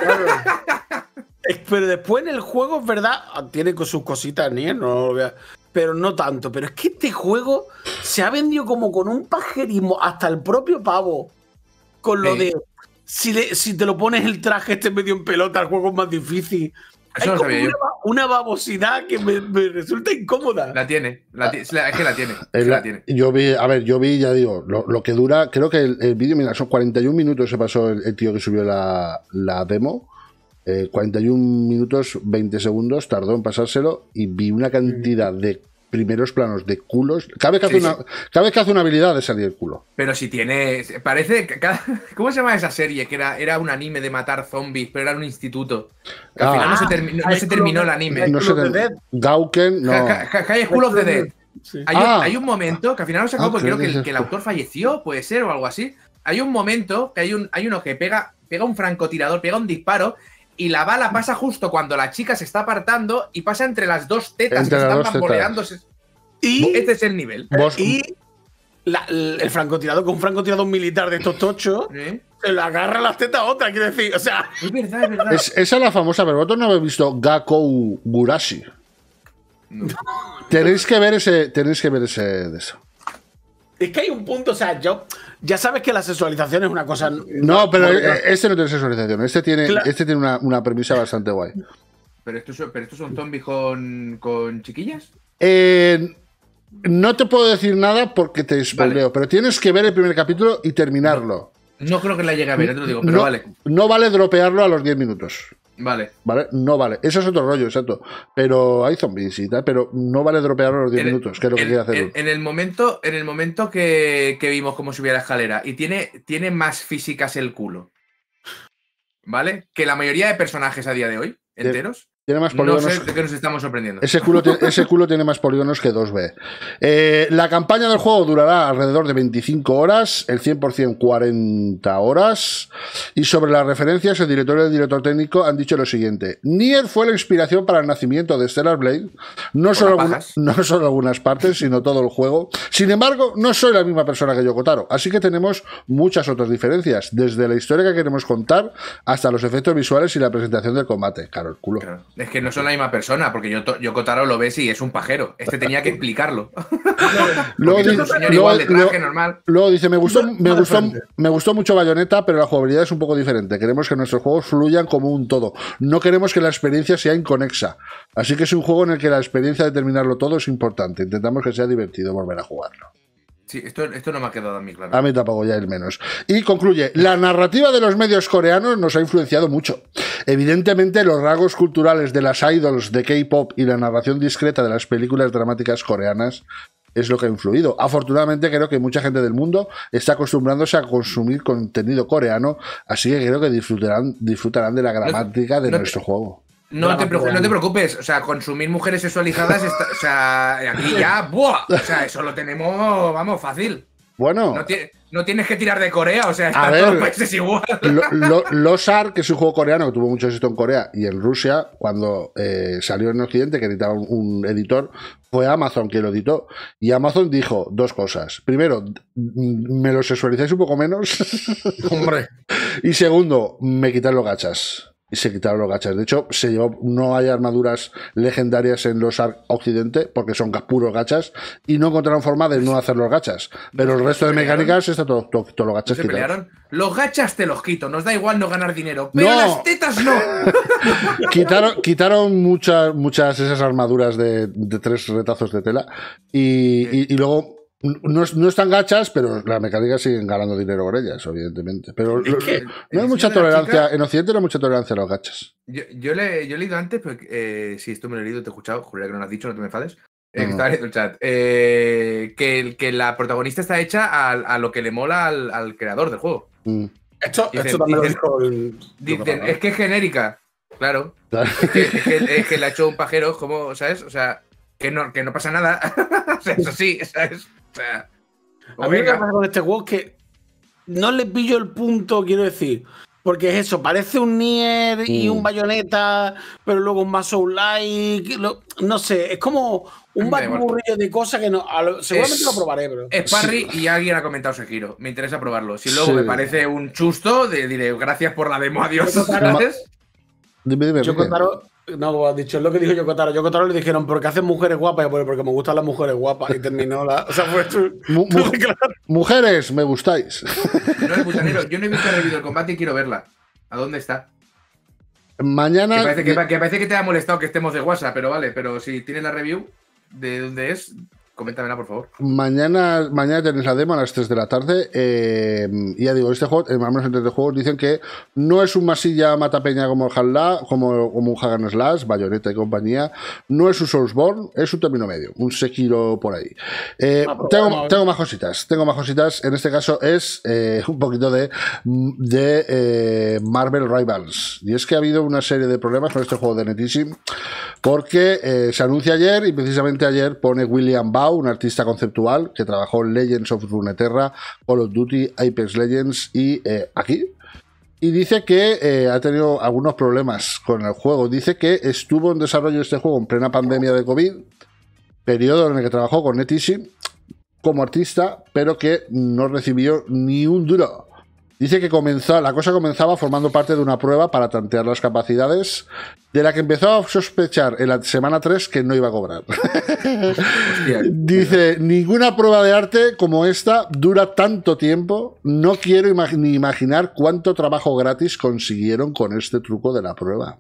Es- Pero después en el juego, es verdad, ah, tiene con sus cositas Nier, no lo vea, pero no tanto. Pero es que este juego se ha vendido como con un pajerismo, hasta el propio pavo, con lo Sí. de si, le- si te lo pones el traje este medio en pelota, el juego es más difícil. Eso Hay lo como sabía yo. una, ba- una babosidad que me, me resulta incómoda. La tiene, la ti- es la- es que la tiene. Es Es que la- la tiene. yo vi, a ver, yo vi, ya digo, lo, lo que dura, creo que el, el vídeo, mira, son cuarenta y un minutos se pasó el, el tío que subió la, la demo. Eh, cuarenta y un minutos, veinte segundos tardó en pasárselo y vi una cantidad de primeros planos de culos. Cada vez que hace, Sí, una, sí. cada vez que hace una habilidad de salir el culo. Pero si tiene. Parece. que cada- ¿Cómo se llama esa serie? Que era, era un anime de matar zombies, pero era en un instituto. Que al Ah. final no se, termi- no High se School terminó of el the- anime. High No School sé, of the Dead. Gauken, no. Ja- ja- High School of the Dead. Sí. Hay, un, Ah. hay un momento que al final no se acabó Ah, porque creo que creo que el, es que el esto. autor falleció, puede ser, o algo así. Hay un momento que hay, un, hay uno que pega, pega un francotirador, pega un disparo, y la bala pasa justo cuando la chica se está apartando y pasa entre las dos tetas Entre que las están dos tetas. bamboleándose. Y, Este es el nivel. Vos- y la- el francotirador con un francotirador militar de estos tochos ¿Eh? se le agarra las tetas a otra, quiero decir. O sea, Es verdad, es verdad. Es- esa es la famosa, pero vosotros no habéis visto Gakou Gurashi. No. Tenéis que ver ese, tenéis que ver ese de eso. es que hay un punto, o sea, yo. Ya sabes que la sexualización es una cosa. No, pero eh, este no tiene sexualización. Este tiene, Claro. este tiene una, una premisa bastante guay. ¿Pero estos son, pero estos son zombies con, con chiquillas? Eh, no te puedo decir nada porque te spoileo, pero tienes que ver el primer capítulo y terminarlo. No creo que la llegue a ver, ya te lo digo, pero no, vale. no vale dropearlo a los diez minutos. Vale. ¿Vale? No vale. Eso es otro rollo, exacto. Pero hay zombies y tal, pero no vale dropearlo a los diez En el- minutos, que es lo que en, quiere hacer. en- en el momento, en el momento que, que vimos cómo subía la escalera y tiene, tiene más físicas el culo, ¿vale? Que la mayoría de personajes a día de hoy, enteros. Tiene más No polígonos. sé de qué nos estamos sorprendiendo. Ese culo, tiene, ese culo tiene más polígonos que dos B. Eh, la campaña del juego durará alrededor de veinticinco horas, el cien por ciento cuarenta horas. Y sobre las referencias, el director y el director técnico han dicho lo siguiente. Nier fue la inspiración para el nacimiento de Stellar Blade, no solo, alguna- pajas. no solo algunas partes, sino todo el juego. Sin embargo, no soy la misma persona que Yoko Taro, así que tenemos muchas otras diferencias, desde la historia que queremos contar hasta los efectos visuales y la presentación del combate. Claro, el culo. Claro. Es que no son la misma persona, porque yo, to- Yoko Taro lo ves y es un pajero. Este tenía que explicarlo. Luego, Porque di- es un señor luego- igual de traje luego- normal. luego dice, me gustó, No, me, no gustó, depende. me gustó mucho Bayonetta, pero la jugabilidad es un poco diferente. Queremos que nuestros juegos fluyan como un todo. No queremos que la experiencia sea inconexa. Así que es un juego en el que la experiencia de terminarlo todo es importante. Intentamos que sea divertido volver a jugarlo. Sí, esto, esto no me ha quedado a mí claro. A mí tampoco, ya el menos. Y concluye, la narrativa de los medios coreanos nos ha influenciado mucho. Evidentemente, los rasgos culturales de las idols de K-pop y la narración discreta de las películas dramáticas coreanas es lo que ha influido. Afortunadamente, creo que mucha gente del mundo está acostumbrándose a consumir contenido coreano, así que creo que disfrutarán, disfrutarán de la gramática de no te- nuestro juego. No te, preocu- no te preocupes, o sea, consumir mujeres sexualizadas, está- o sea, aquí ya, ¡buah! O sea, eso lo tenemos, vamos, fácil. Bueno, No, ti- no tienes que tirar de Corea, o sea, A están ver. todos los países igual. Lo- lo- Losar, que es un juego coreano que tuvo mucho éxito en Corea y en Rusia, cuando eh, salió en Occidente, que necesitaba un, un editor, fue Amazon quien lo editó. Y Amazon dijo dos cosas. Primero, d- me lo sexualizáis un poco menos. Hombre. Y segundo, me quitan los gachas. y se quitaron los gachas. De hecho, se llevó, no hay armaduras legendarias en los Ark Occidente porque son puros gachas y no encontraron forma de no hacer los gachas. Pero el resto de mecánicas está todo, todo, todos los gachas ¿Se quitados. pelearon? Los gachas te los quito, nos da igual no ganar dinero, pero No. las tetas no. Quitaron, quitaron muchas, muchas esas armaduras de, de tres retazos de tela y, y, y luego no, no están gachas, pero las mecánicas siguen ganando dinero con ellas, evidentemente. Pero Es que no hay el mucha diseño de la tolerancia, chica- en Occidente no hay mucha tolerancia a los gachas. Yo, yo, le, yo he leído antes, pero eh, si esto me lo he leído, te he escuchado, juraría que no lo has dicho, no te me enfades. Eh, que No. estaba leyendo el chat. Eh, que, el- que la protagonista está hecha a, a lo que le mola al, al creador del juego. Mm. Esto, Dicen- esto también lo dicen- dijo el. Dicen, es que es genérica. Claro. Claro. Es que, es que, es que le ha hecho un pajero, como, ¿sabes? O sea, que no, que no pasa nada. O sea, eso sí, ¿sabes? O sea. A o mí lo que venga. pasa con este juego es que no le pillo el punto, quiero decir. Porque es eso, parece un Nier y Mm. un Bayonetta, pero luego un más Soul-like. lo- No sé, es como un Me da igual. batiburrillo de cosas que no. a lo- seguramente Es- lo probaré, pero. Es Parry y alguien ha comentado Sekiro. Me interesa probarlo. Si luego Sí. me parece un chusto, de- diré gracias por la demo, adiós. ¿Sabes? Dime, dime, Yoko Enrique. Taro, no, como has dicho, es lo que dijo Yoko Taro. Yoko Taro le dijeron, ¿por qué hacen mujeres guapas? Y yo, "Pues porque me gustan las mujeres guapas". Y terminó la. O sea, fue su- Mu- mu- Mujeres, me gustáis. No, el butanero, yo no he visto el review del combate y quiero verla. ¿A dónde está? Que Mañana. parece que, que parece que te ha molestado que estemos de WhatsApp, pero vale, pero si tienes la review de dónde es, coméntamela, por favor. Mañana, mañana tenéis la demo a las tres de la tarde. Eh, y ya digo, este juego, eh, al menos entre los juegos, dicen que no es un masilla matapeña como el Half-Life, como, como un Hagan Slash, Bayonetta y compañía. No es un Soulsborne, es un término medio, un Sekiro por ahí. Eh, Ah, pero tengo, bueno, tengo más cositas, tengo más cositas. En este caso es eh, un poquito de, de eh, Marvel Rivals. Y es que ha habido una serie de problemas con este juego de NetEasy, porque eh, se anuncia ayer y precisamente ayer pone William Bau, un artista conceptual que trabajó en Legends of Runeterra, Call of Duty, Apex Legends y eh, aquí. Y dice que eh, ha tenido algunos problemas con el juego. Dice que estuvo en desarrollo este juego en plena pandemia de COVID, periodo en el que trabajó con NetEasy como artista, pero que no recibió ni un duro. Dice que comenzó, la cosa comenzaba formando parte de una prueba para tantear las capacidades, de la que empezó a sospechar en la semana tres que no iba a cobrar. Hostia. Dice, ninguna prueba de arte como esta dura tanto tiempo, no quiero imag- ni imaginar cuánto trabajo gratis consiguieron con este truco de la prueba.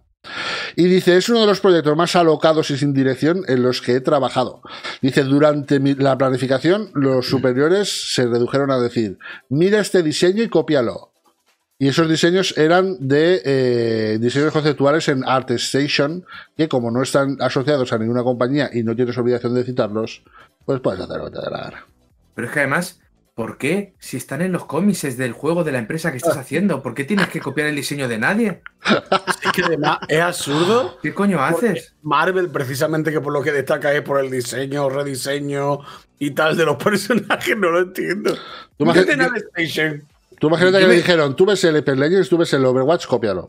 Y dice, es uno de los proyectos más alocados y sin dirección en los que he trabajado. Dice, durante mi- la planificación, los superiores se redujeron a decir, mira este diseño y cópialo. Y esos diseños eran de eh, diseños conceptuales en ArtStation, que como no están asociados a ninguna compañía y no tienes obligación de citarlos, pues puedes hacer lo que te dé la gana. Pero es que además, ¿por qué? Si están en los cómics del juego de la empresa que estás haciendo, ¿por qué tienes que copiar el diseño de nadie? Es que además es absurdo. ¿Qué coño haces? Marvel, precisamente, que por lo que destaca es por el diseño, rediseño y tal de los personajes, no lo entiendo. Tú Métete imagi- en ArtStation. Tú imagínate Yo que me- le dijeron, tú ves el Apex Legends, tú ves el Overwatch, cópialo.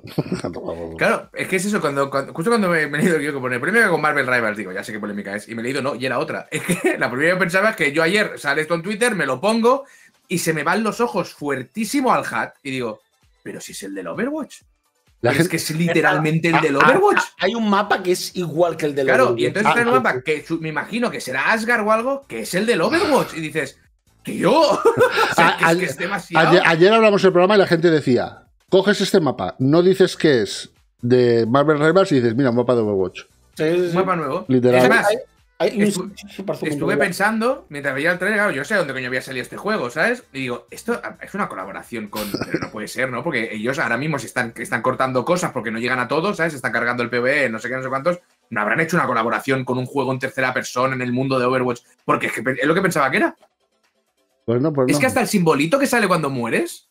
Claro, es que es eso, cuando, cuando- justo cuando me, me he leído yo que pone primero con Marvel Rivals, digo, ya sé qué polémica es, y me he leído no, y era otra. Es que la primera que pensaba es que yo ayer sale esto en Twitter, me lo pongo y se me van los ojos fuertísimo al hat y digo, pero si es el del Overwatch. La Es gente- que es literalmente el del Ah, Overwatch. ah, Hay un mapa que es igual que el del Claro, Overwatch. y entonces Ah, está en un mapa que su- me imagino que será Asgard o algo, que es el del Overwatch. Y dices, tío, o sea, que es, que es demasiado. Ayer, ayer hablamos del programa y la gente decía, coges este mapa, no dices que es de Marvel Rivals y dices, mira, un mapa de Overwatch. sí, sí, sí. Un mapa nuevo. Literal. Es más, Hay- hay un- estu- sí, parece un estuve mundo pensando, mientras veía el trailer, claro, yo sé dónde coño había salido este juego, ¿sabes? Y digo, esto es una colaboración con. Pero no puede ser, ¿no? Porque ellos ahora mismo se están, están cortando cosas porque no llegan a todos, ¿sabes? Se están cargando el PvE, no sé qué, no sé cuántos. No habrán hecho una colaboración con un juego en tercera persona en el mundo de Overwatch. Porque es, que es lo que pensaba que era. Pues no, pues Es no. que hasta el simbolito que sale cuando mueres.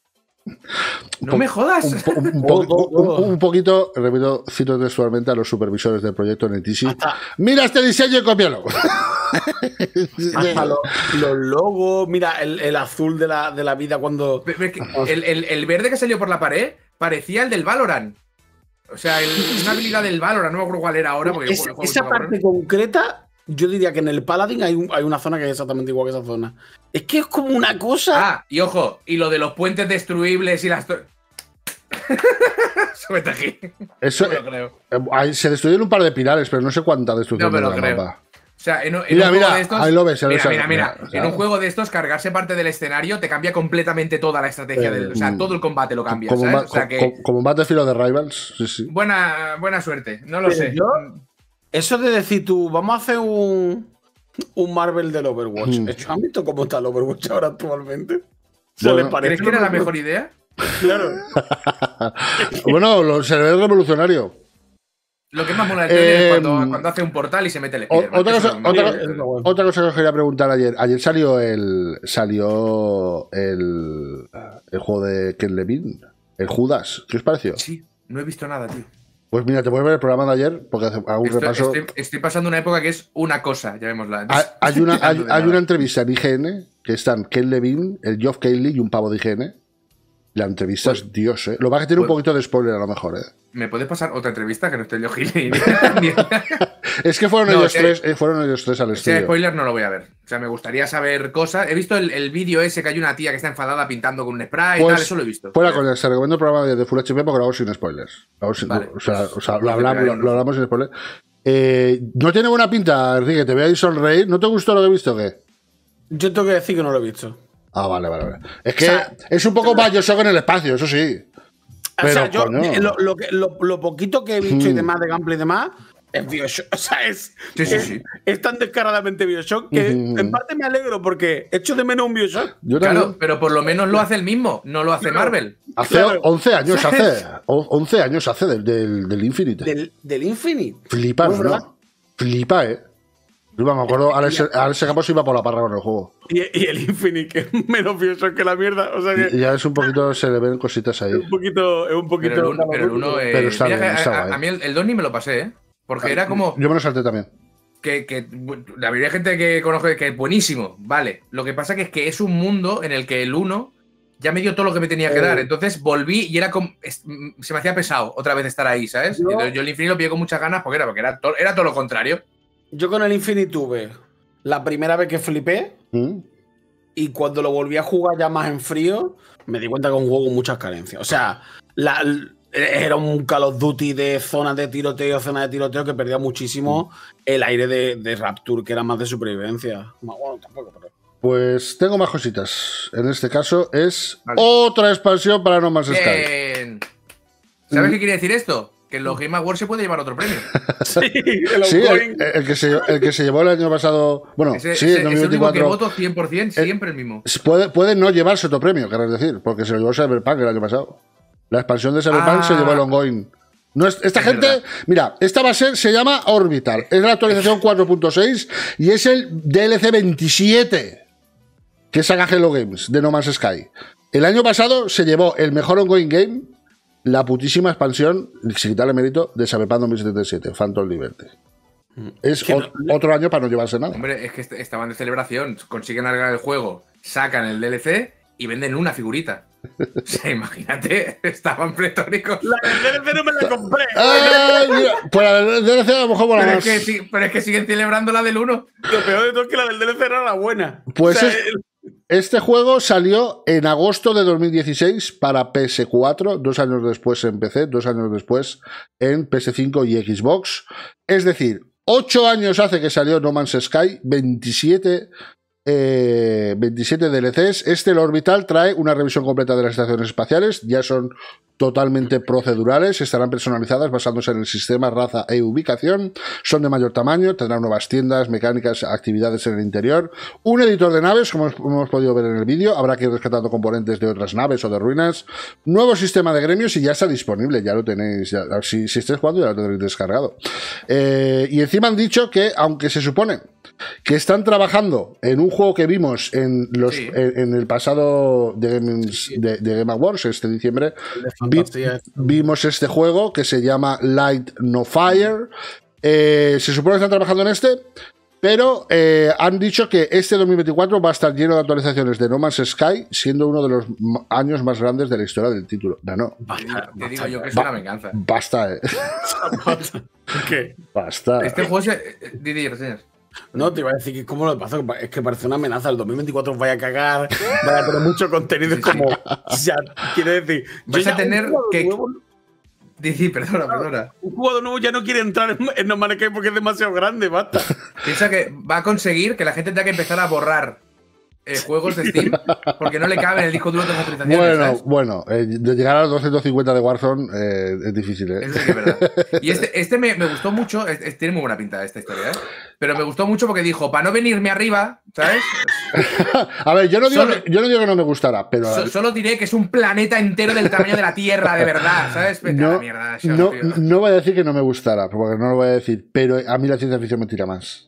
No po- me jodas. Un, po- un po- Oh, oh, oh. un- un poquito, repito, cito textualmente a los supervisores del proyecto NetEasy. Hasta, Mira este diseño y cópialo. hasta los, los logos, mira, el, el azul de la, de la vida cuando. Pero es que el, el- el verde que salió por la pared parecía el del Valorant. O sea, el- una habilidad del Valorant, no me acuerdo cuál era ahora. Porque Es- el juego esa estaba parte concreta, yo diría que en el Paladin hay, un- hay una zona que es exactamente igual que esa zona. Es que es como una cosa. Ah, y ojo, y lo de los puentes destruibles y las. to- Súbete aquí. Eso, No me lo creo. eh, ahí se destruyeron un par de pilares, pero no sé cuánta destrucción No me lo de la creo. mapa. O sea, en, un- en Mira, un juego mira, de estos. ahí lo ves, ahí lo mira, ves. mira, mira. Mira, o sea, En un juego de estos, cargarse parte del escenario te cambia completamente toda la estrategia Eh, del. O sea, mm, todo el combate lo cambia, Como, ¿sabes? ma- O sea co- que. co- como Battlefield de Rivals, sí, sí. Buena, buena suerte. No lo Pero sé. yo- Eso de decir tú, vamos a hacer un, un Marvel del Overwatch. Mm. ¿Han visto cómo está el Overwatch ahora actualmente? ¿Se Bueno, les parece ¿Crees que era la Overwatch? mejor idea? Claro. Bueno, lo, se ve revolucionario. Lo que más mola del trailer Eh, es cuando, cuando hace un portal y se mete el O- Spider-Man, otra que eso cosa- es lo otra- más- Sí, es lo bueno. Otra cosa que os quería preguntar ayer. Ayer salió el. Salió el. El juego de Ken Levine. El Judas. ¿Qué os pareció? Sí, no he visto nada, tío. Pues mira, te voy a ver el programa de ayer porque hace- hago un Estoy, repaso. estoy- estoy pasando una época que es una cosa, llamémosla. Hay, hay una, hay, No de hay nada. una entrevista en I G N que están Ken Levine, el Geoff Keighley y un pavo de I G N. La entrevista Pues- es Dios, ¿eh? Lo va a tiene un pues- poquito de spoiler a lo mejor, ¿eh? ¿Me puedes pasar otra entrevista que no esté yo Gil? ni- ni- Es que fueron No, ellos si- tres, eh, fueron ellos tres al Si hay estudio. spoiler, no lo voy a ver. O sea, me gustaría saber cosas. He visto el, el vídeo ese que hay una tía que está enfadada pintando con un spray y Pues, tal. Eso lo he visto. Fuera con se recomiendo el programa de, de Full H P porque lo hago sin spoilers. Lo hago sin- Vale, o sea, pues- o sea, pues lo, hablamos, pegaré lo, un lo ojo. hablamos sin spoilers. Eh, no tiene buena pinta, Enrique. Te voy a sonreír. ¿No te gustó lo que he visto o qué? Yo tengo que decir que no lo he visto. Ah, vale, vale, vale. Es que O sea, es un poco Bioshock en el espacio, eso sí. O sea, Pero, yo coño. lo, lo que- lo- lo poquito que he visto y Mm. demás de gameplay y demás es Bioshock. O sea, es, Sí, sí, es, sí. es tan descaradamente Bioshock que Mm. en parte me alegro porque echo de menos un Bioshock. Yo también. Claro, pero por lo menos lo hace el mismo, no lo hace Marvel. Hace claro. once años hace. o- once años hace del, del, del Infinite. Del, del Infinite. Flipa, Pues, ¿verdad? ¿no? Flipa, eh. Flipa, me acuerdo, Alex, Alex Campos iba por la parra con el juego. Y, y el Infinite, que es menos Bioshock que la mierda. O sea que Y ya es un poquito, se le ven cositas ahí. es un poquito. Es un poquito Pero el uno, pero el uno, eh, Pero está mira bien, que a- está a, guay. a mí el, el dos ni me lo pasé, ¿eh? Porque era como Yo me lo salté también. que, que la mayoría de gente que conozco que es buenísimo, vale. Lo que pasa que es que es un mundo en el que el uno ya me dio todo lo que me tenía que Eh. dar. Entonces volví y era como, es- se me hacía pesado otra vez estar ahí, ¿sabes? Yo- Entonces yo el Infinito lo pillé con muchas ganas porque era, porque era, to- era todo lo contrario. Yo con el Infinite tuve la primera vez que flipé ¿Mm? y cuando lo volví a jugar ya más en frío, me di cuenta que es un juego con muchas carencias. O sea, la- l- era un Call of Duty de zonas de tiroteo, zonas de tiroteo que perdía muchísimo el aire de, de Rapture, que era más de supervivencia. Más bueno, tampoco, pero. Pues tengo más cositas. En este caso es Vale. otra expansión para No Man's Sky. Bien. ¿Sabes Mm. qué quiere decir esto? Que en los Game Awards se puede llevar otro premio. Sí, el Sí, outgoing. el, el que se, el que se llevó el año pasado. Bueno, Ese, sí, ese- en es el único que dos mil veinticuatro. voto cien por ciento, siempre el mismo. Puede, puede no llevarse otro premio, querés decir, porque se lo llevó Cyberpunk el año pasado. La expansión de Cyberpunk Ah. se llevó el ongoing. No es- esta Es gente, verdad. mira, esta va a ser, se llama Orbital. Es la actualización cuatro punto seis y es el D L C veintisiete que saca Hello Games de No Man's Sky. El año pasado se llevó el mejor ongoing game, la putísima expansión, sin quitarle mérito, de Cyberpunk dos mil setenta y siete, Phantom Liberty. Es Que ot- no- otro año para no llevarse nada. Hombre, es que est- estaban de celebración, consiguen alargar el juego, sacan el D L C y venden una figurita. O sea, imagínate, estaban pretóricos. La del D L C no me la compré. ¡Ay, mira! Pues la del D L C a lo mejor mola Pero más. es, que, sí- pero es que siguen celebrando la del uno. Lo peor de todo es que la del D L C era la buena. Pues O sea, es- el- Este juego salió en agosto de dos mil dieciséis para P S cuatro, dos años después en P C, dos años después en P S cinco y Xbox. Es decir, ocho años hace que salió No Man's Sky, veintisiete, eh, veintisiete D L Cs. Este, el Orbital, trae una revisión completa de las estaciones espaciales. Ya son totalmente procedurales, estarán personalizadas basándose en el sistema, raza e ubicación. Son de mayor tamaño, tendrán nuevas tiendas, mecánicas, actividades en el interior. Un editor de naves, como hemos- hemos podido ver en el vídeo, habrá que ir rescatando componentes de otras naves o de ruinas. Nuevo sistema de gremios y ya está disponible, ya lo tenéis. Ya- si, si estáis jugando ya lo tendréis descargado. Eh, y encima han dicho que, aunque se supone que están trabajando en un juego que vimos en, los, Sí. en, en el pasado de, Games- de- de Game Awards, este diciembre, vi- fantasía. vimos este juego que se llama Light No Fire. Eh, se supone que están trabajando en este, pero eh, han dicho que este dos mil veinticuatro va a estar lleno de actualizaciones de No Man's Sky, siendo uno de los m- años más grandes de la historia del título. No, no, Basta, Te digo basta yo que ya. es una venganza. basta, eh. Basta. ¿Qué? Basta. Este juego se. Didi, reseñas. No, te iba a decir que cómo lo pasa, es que parece una amenaza. El dos mil veinticuatro os vaya a cagar, vaya a tener mucho contenido. Es como, ya, quiero decir, vais a tener que. Nuevo, Sí, perdona, perdona. Un jugador nuevo ya no quiere entrar en, en No Man's Sky porque es demasiado grande, basta. Piensa que va a conseguir que la gente tenga que empezar a borrar eh, juegos de Steam porque no le cabe en el disco duro de las actualizaciones. Bueno, ¿sabes? bueno, eh, de llegar a los doscientos cincuenta de Warzone eh, es difícil, ¿eh? Eso sí que es verdad. Y este, este me, me gustó mucho, es, es, tiene muy buena pinta esta historia, ¿eh? Pero me gustó mucho porque dijo, para no venirme arriba, ¿sabes? A ver, yo no, digo, Solo- yo no digo que no me gustara, pero... So- solo diré que es un planeta entero del tamaño de la Tierra, de verdad, ¿sabes? Vete a la No, mierda, Sean, no, tío. no voy a decir que no me gustara, porque no lo voy a decir, pero a mí la ciencia ficción me tira más.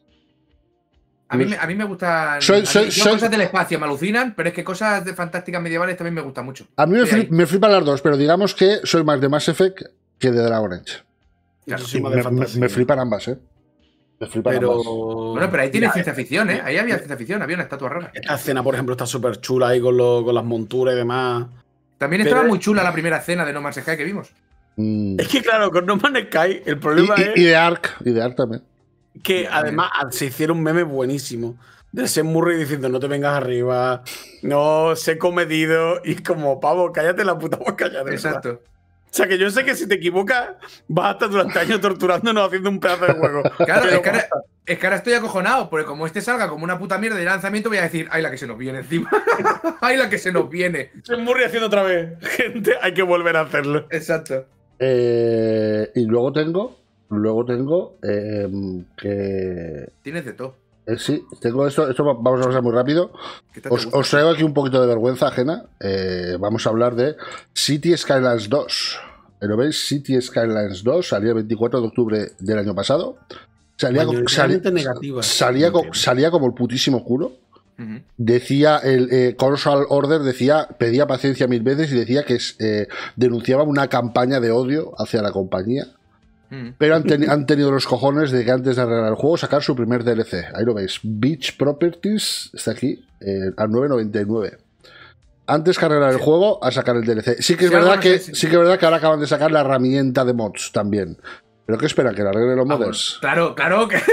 A mí, me- a mí me gustan. Soy- a mí- soy- yo soy- cosas del espacio me alucinan, pero es que cosas de fantásticas medievales también me gustan mucho. A mí me, Estoy flip- ahí. me flipan las dos, pero digamos que soy más de Mass Effect que de Dragon Age. Claro. Yo soy Y más me, de me- fantasía. me flipan ambas, ¿eh? Me flipan Pero. ambas. Bueno, pero ahí tiene Mira, ciencia ficción, ¿eh? Ahí había ciencia ficción, había una estatua rara. Esta escena, por ejemplo, está súper chula ahí con, lo- con las monturas y demás. También Pero- estaba muy chula la primera escena de No Man's Sky que vimos. Mm. Es que, claro, con No Man's Sky, el Y, problema y- es y de Ark, y de Ark también. que además se hicieron un meme buenísimo de Sam Murray diciendo no te vengas arriba, no sé comedido, y como, pavo, cállate la puta boca ya, de verdad. Exacto. O sea, que yo sé que si te equivocas vas a estar durante años torturándonos haciendo un pedazo de juego. Claro, Pero es que, ahora, es que ahora estoy acojonado, porque como este salga como una puta mierda de lanzamiento, voy a decir, ay, la que se nos viene encima. Ay, la que se nos viene. Sam Murray haciendo otra vez. Gente, hay que volver a hacerlo. Exacto. Eh, y luego tengo, luego tengo eh, que... Tienes de todo. eh, sí, tengo esto, esto va- vamos a pasar muy rápido. ¿Qué tal te Os, gusta? os traigo aquí un poquito de vergüenza ajena. Eh, vamos a hablar de City Skylines dos. ¿Lo veis? City Skylines dos salía el veinticuatro de octubre del año pasado. Salía, co- sali- Mayoritariamente negativa. salía, co- salía como el putísimo culo. Ujú. Decía el eh, Console Order, decía, pedía paciencia mil veces y decía que eh, denunciaba una campaña de odio hacia la compañía. Ujú. Pero han, teni- han tenido los cojones de que antes de arreglar el juego sacar su primer D L C. Ahí lo veis. Beach Properties está aquí eh, a nueve noventa y nueve. Antes que arreglar el juego, a sacar el D L C. Sí que es Sí, verdad algo no que sé si- sí que es verdad que ahora acaban de sacar la herramienta de mods también. ¿Pero qué esperan? ¿Que le arreglen los Ah, bueno, mods? claro, claro que.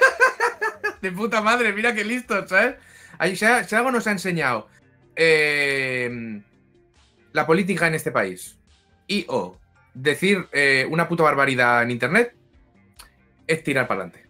De puta madre, mira qué listo, ¿sabes? Ahí, si, si algo nos ha enseñado eh, la política en este país y o decir eh, una puta barbaridad en internet es tirar para adelante.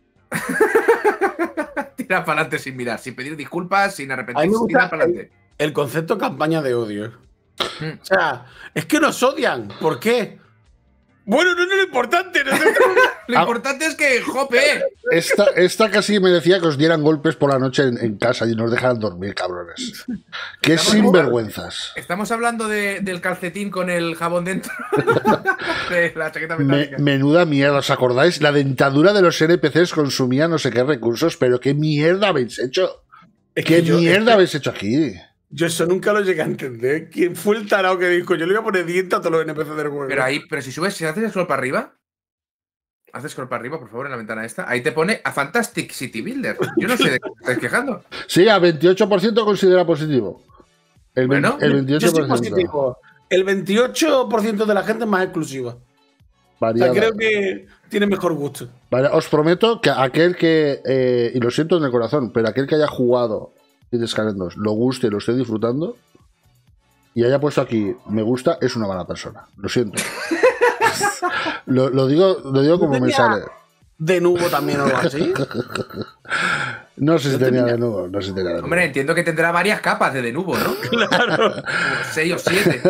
Tirar para adelante sin mirar, sin pedir disculpas, sin A mí me arrepentirse, gusta tirar para adelante. El concepto campaña de odio. Mm. O sea, es que nos odian. ¿Por qué? Bueno, no, no es lo importante. No sé. Lo Ah. importante es que, jope, Esta, esta casi me decía que os dieran golpes por la noche en, en casa y nos dejaran dormir, cabrones. Qué Estamos sinvergüenzas. estamos hablando de- del calcetín con el jabón dentro. De la chaqueta Me- metálica. menuda mierda, ¿os acordáis? La dentadura de los N P Cs consumía no sé qué recursos, pero qué mierda habéis hecho. Es ¿Qué que yo- mierda es que habéis hecho aquí? Yo eso nunca lo llegué a entender. ¿Quién fue el tarao que dijo? Yo le voy a poner dientes a todos los N P C del juego. Pero ahí, pero si subes, si haces scroll para arriba, haces scroll para arriba, por favor, en la ventana esta, ahí te pone a Fantastic City Builder. Yo no sé de qué te estáis quejando. Sí, a veintiocho por ciento considera positivo. El, vein- Bueno, el Yo veintiocho estoy por ciento. positivo. El veintiocho por ciento de la gente es más exclusiva. O Variada. sea, creo que tiene mejor gusto. Vale, os prometo que aquel que, eh, y lo siento en el corazón, pero aquel que haya jugado City Skylines dos, lo guste y lo esté disfrutando, y haya puesto aquí me gusta, es una mala persona. Lo siento. lo, lo digo, lo digo como me tenía- sale. De nuevo también o algo así. No sé si Yo tenía tenía- de nuevo, no sé si tenía de nuevo. Hombre, entiendo que tendrá varias capas de denubo, ¿no? Claro. Como seis o siete.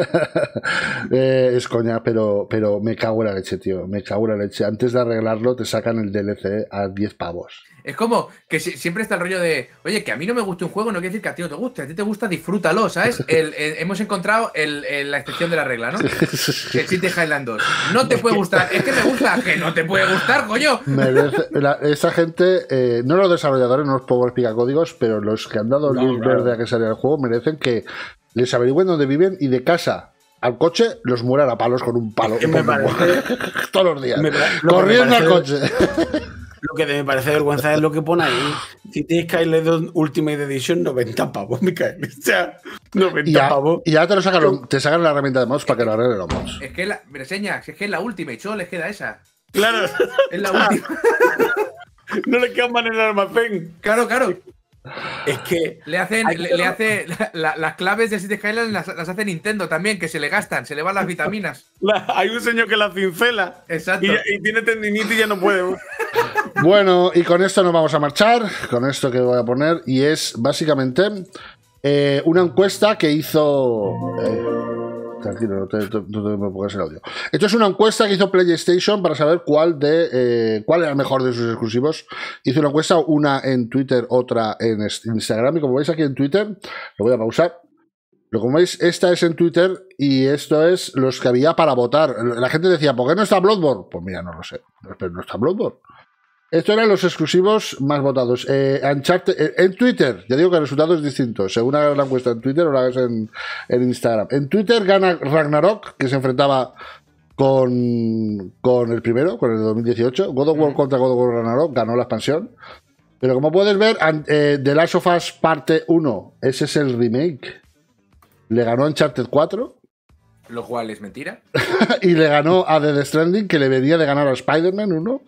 Eh, es coña, pero, pero me cago en la leche, tío. Me cago en la leche. Antes de arreglarlo, te sacan el D L C a diez pavos. Es como que si- siempre está el rollo de, oye, que a mí no me guste un juego, no quiere decir que a ti no te guste. A ti te gusta, disfrútalo, ¿sabes? El- el- hemos encontrado el- el- la excepción de la regla, ¿no? Que City Highland dos. No te puede gustar. Es que me gusta. Que no te puede gustar, coño. Merece- la- esa gente, eh, no los desarrolladores, no os puedo explicar códigos, pero los que han dado No, luz claro. verde a que salga el juego merecen que les averigüen dónde viven y de casa al coche los mueran a palos con un palo. Es que me parece- Todos los días. me pare- lo que me Corriendo al parece- coche. Lo que me parece vergüenza es lo que pone ahí. City Skylines dos Ultimate Edition, noventa pavos, Micael. O sea, noventa Y ya, pavos. y ya te, lo sacan, los- te sacan la herramienta de mods para que lo arreglen los mods. Es que la. Me reseña, es que es la última y solo les queda esa. Claro. Es la última. No le quedan más en el almacén. Claro, claro. Es que. Le hacen, le, le hace la, la, las claves de City Skyline las, las hace Nintendo también, que se le gastan, se le van las vitaminas. La, hay un señor que la cincela. Exacto. Y, y tiene tendinitis y ya no puede. Bueno, y con esto nos vamos a marchar, con esto que voy a poner, y es básicamente eh, una encuesta que hizo... Eh, tranquilo, no te, te, no te me pongas el audio. Esto es una encuesta que hizo PlayStation para saber cuál de eh, cuál era el mejor de sus exclusivos. Hizo una encuesta, una en Twitter, otra en Instagram, y como veis aquí en Twitter, lo voy a pausar. Lo como veis, esta es en Twitter y esto es los que había para votar. La gente decía, ¿por qué no está Bloodborne? Pues mira, no lo sé, pero no está Bloodborne. Estos eran los exclusivos más votados. Eh, Uncharted, eh, en Twitter, ya digo que el resultado es distinto. Según hagas la encuesta en Twitter o la hagas en, en Instagram. En Twitter gana Ragnarok, que se enfrentaba con, con el primero, con el de dos mil dieciocho. God of War contra God of War Ragnarok, ganó la expansión. Pero como puedes ver, eh, The Last of Us parte uno, ese es el remake. Le ganó Uncharted cuatro. Lo cual es mentira. Y le ganó a The Stranding, que le venía de ganar a Spider-Man uno.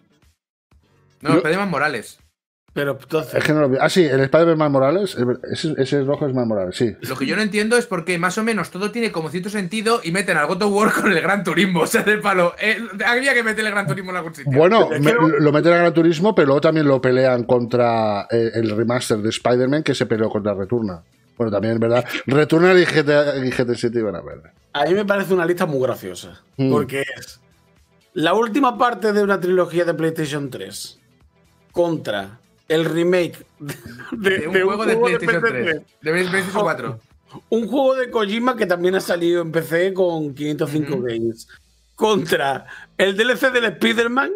No, Spider-Man Morales. Pero entonces. Es que no lo vi. Ah, sí, el Spider-Man Morales. Ese, ese rojo es más Morales, sí. Lo que yo no entiendo es por qué más o menos todo tiene como cierto sentido y meten al God of War con el Gran Turismo. O sea, del palo. Eh, había que meter el Gran Turismo en algún sitio. Bueno, me, lo meten al Gran Turismo, pero luego también lo pelean contra el, el remaster de Spider-Man que se peleó contra Returnal. Bueno, también es verdad. Returnal y G T, y G T siete iban a ver. A mí me parece una lista muy graciosa. Mm. Porque es la última parte de una trilogía de PlayStation tres contra el remake de, de, de un, de juego, un de juego PlayStation de P C tres. De PlayStation cuatro. Un juego de Kojima que también ha salido en P C con quinientos cinco uh-huh. games. Contra el D L C del Spider-Man,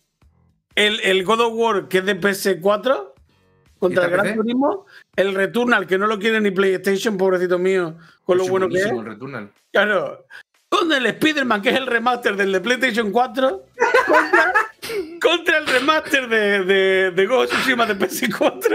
el, el God of War que es de P S cuatro, contra el Gran Turismo, el Returnal que no lo quiere ni PlayStation, pobrecito mío, con lo bueno que es. El Returnal. Claro. Con el Spider-Man, que es el remaster del de PlayStation cuatro, contra, contra el remaster de, de, de Ghost of Tsushima de P S cuatro.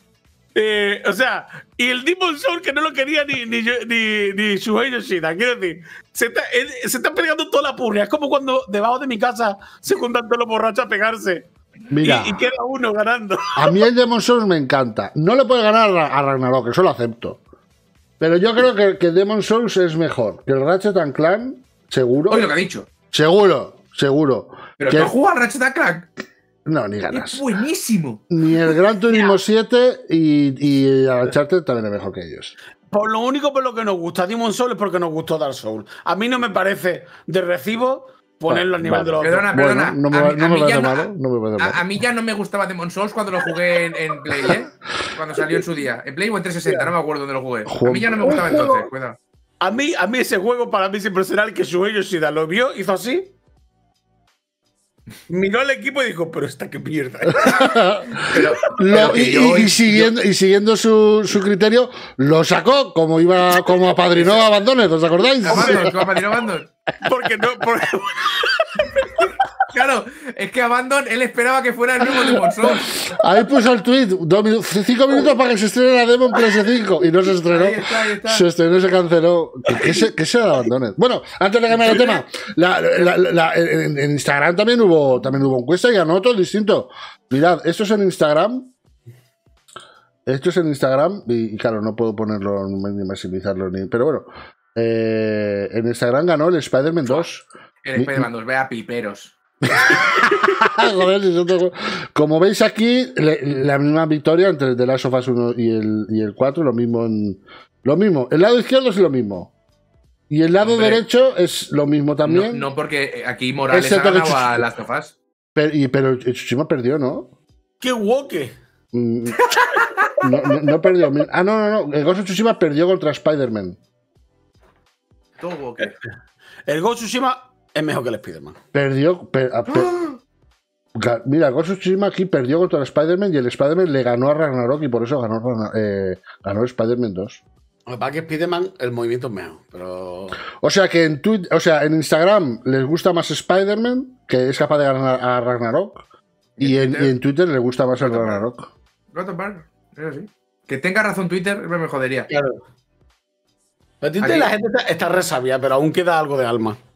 Eh, o sea, y el Demon Soul que no lo quería ni, ni, ni, ni Shuhei Yoshida. Quiero decir, se está, eh, se está pegando toda la purria. Es como cuando debajo de mi casa se juntan todos los borrachos a pegarse. Mira, y, y queda uno ganando. A mí el Demon Souls me encanta. No le puede ganar a Ragnarok, eso lo acepto. Pero yo creo que, que Demon Souls es mejor que el Ratchet and Clank, seguro. Oye, lo que ha dicho. Seguro, seguro. ¿Pero que... no juega al Ratchet and Clank? No, ni ganas. Es buenísimo. Ni el Gran Turismo siete y, y el Uncharted también es mejor que ellos. Por lo único por lo que nos gusta Demon Souls es porque nos gustó Dark Souls. A mí no me parece de recibo ponerlo al nivel vale. de los Perdona, otros. perdona. Bueno, no me, a, no a me mí parece no, malo. No me parece a, malo. a mí ya no me gustaba Demon Souls cuando lo jugué en, en Play, ¿eh? Cuando salió en su día. En Play o en trescientos sesenta, no me acuerdo dónde lo jugué. A mí ya no me gustaba entonces, cuidado. A mí, a mí ese juego para mí siempre será el que Shuhei Yoshida lo vio, hizo así, miró al equipo y dijo, pero esta qué mierda. pero, lo, pero y, yo, y, siguiendo, yo, y siguiendo su, su criterio, lo sacó como iba como apadrinó a Abandoned, ¿os acordáis? Abandon, como apadrinó Abandon. Porque no. Porque... Claro, es que Abandon, él esperaba que fuera el mismo Demon Souls. Ahí puso el tweet, cinco minutos para que se estrene la demo en P S cinco y no se estrenó. Ahí está, ahí está. Se estrenó y se canceló. ¿Qué se, qué se Abandoned? Bueno, antes de cambiar el tema, la, la, la, la, en, en Instagram también hubo, también hubo encuesta y ganó todo distinto. Mirad, esto es en Instagram. Esto es en Instagram y, y claro, no puedo ponerlo ni maximizarlo ni. Pero bueno, eh, en Instagram ganó el Spider-Man dos. El Spider-Man dos, vea piperos. Joder, como veis aquí, la misma victoria entre The Last of Us uno y el, y el cuatro, lo mismo en, lo mismo. El lado izquierdo es lo mismo. Y el lado Hombre, derecho es lo mismo también. No, no porque aquí Morales ha ganado a Last of Us. Pero, y, pero Tsushima perdió, ¿no? ¡Qué woke! Mm, no, no, no perdió. Ah, no, no, no. El Ghost of Tsushima perdió contra Spider-Man. Todo woke. El Ghost of Tsushima es mejor que el Spider-Man. Perdió. Per, per, mira, Ghost of Tsushima aquí perdió contra el Spider-Man y el Spider-Man le ganó a Ragnarok y por eso ganó, eh, ganó Spider-Man dos. Lo que pasa es que Spider-Man el movimiento es mejor, pero. O sea que en Twitter, o sea, en Instagram les gusta más Spider-Man, que es capaz de ganar a Ragnarok, y en, y en Twitter les gusta más el Ragnarok. Es así. Que tenga razón Twitter me jodería. Claro. En Twitter la gente está, está resabia, pero aún queda algo de alma.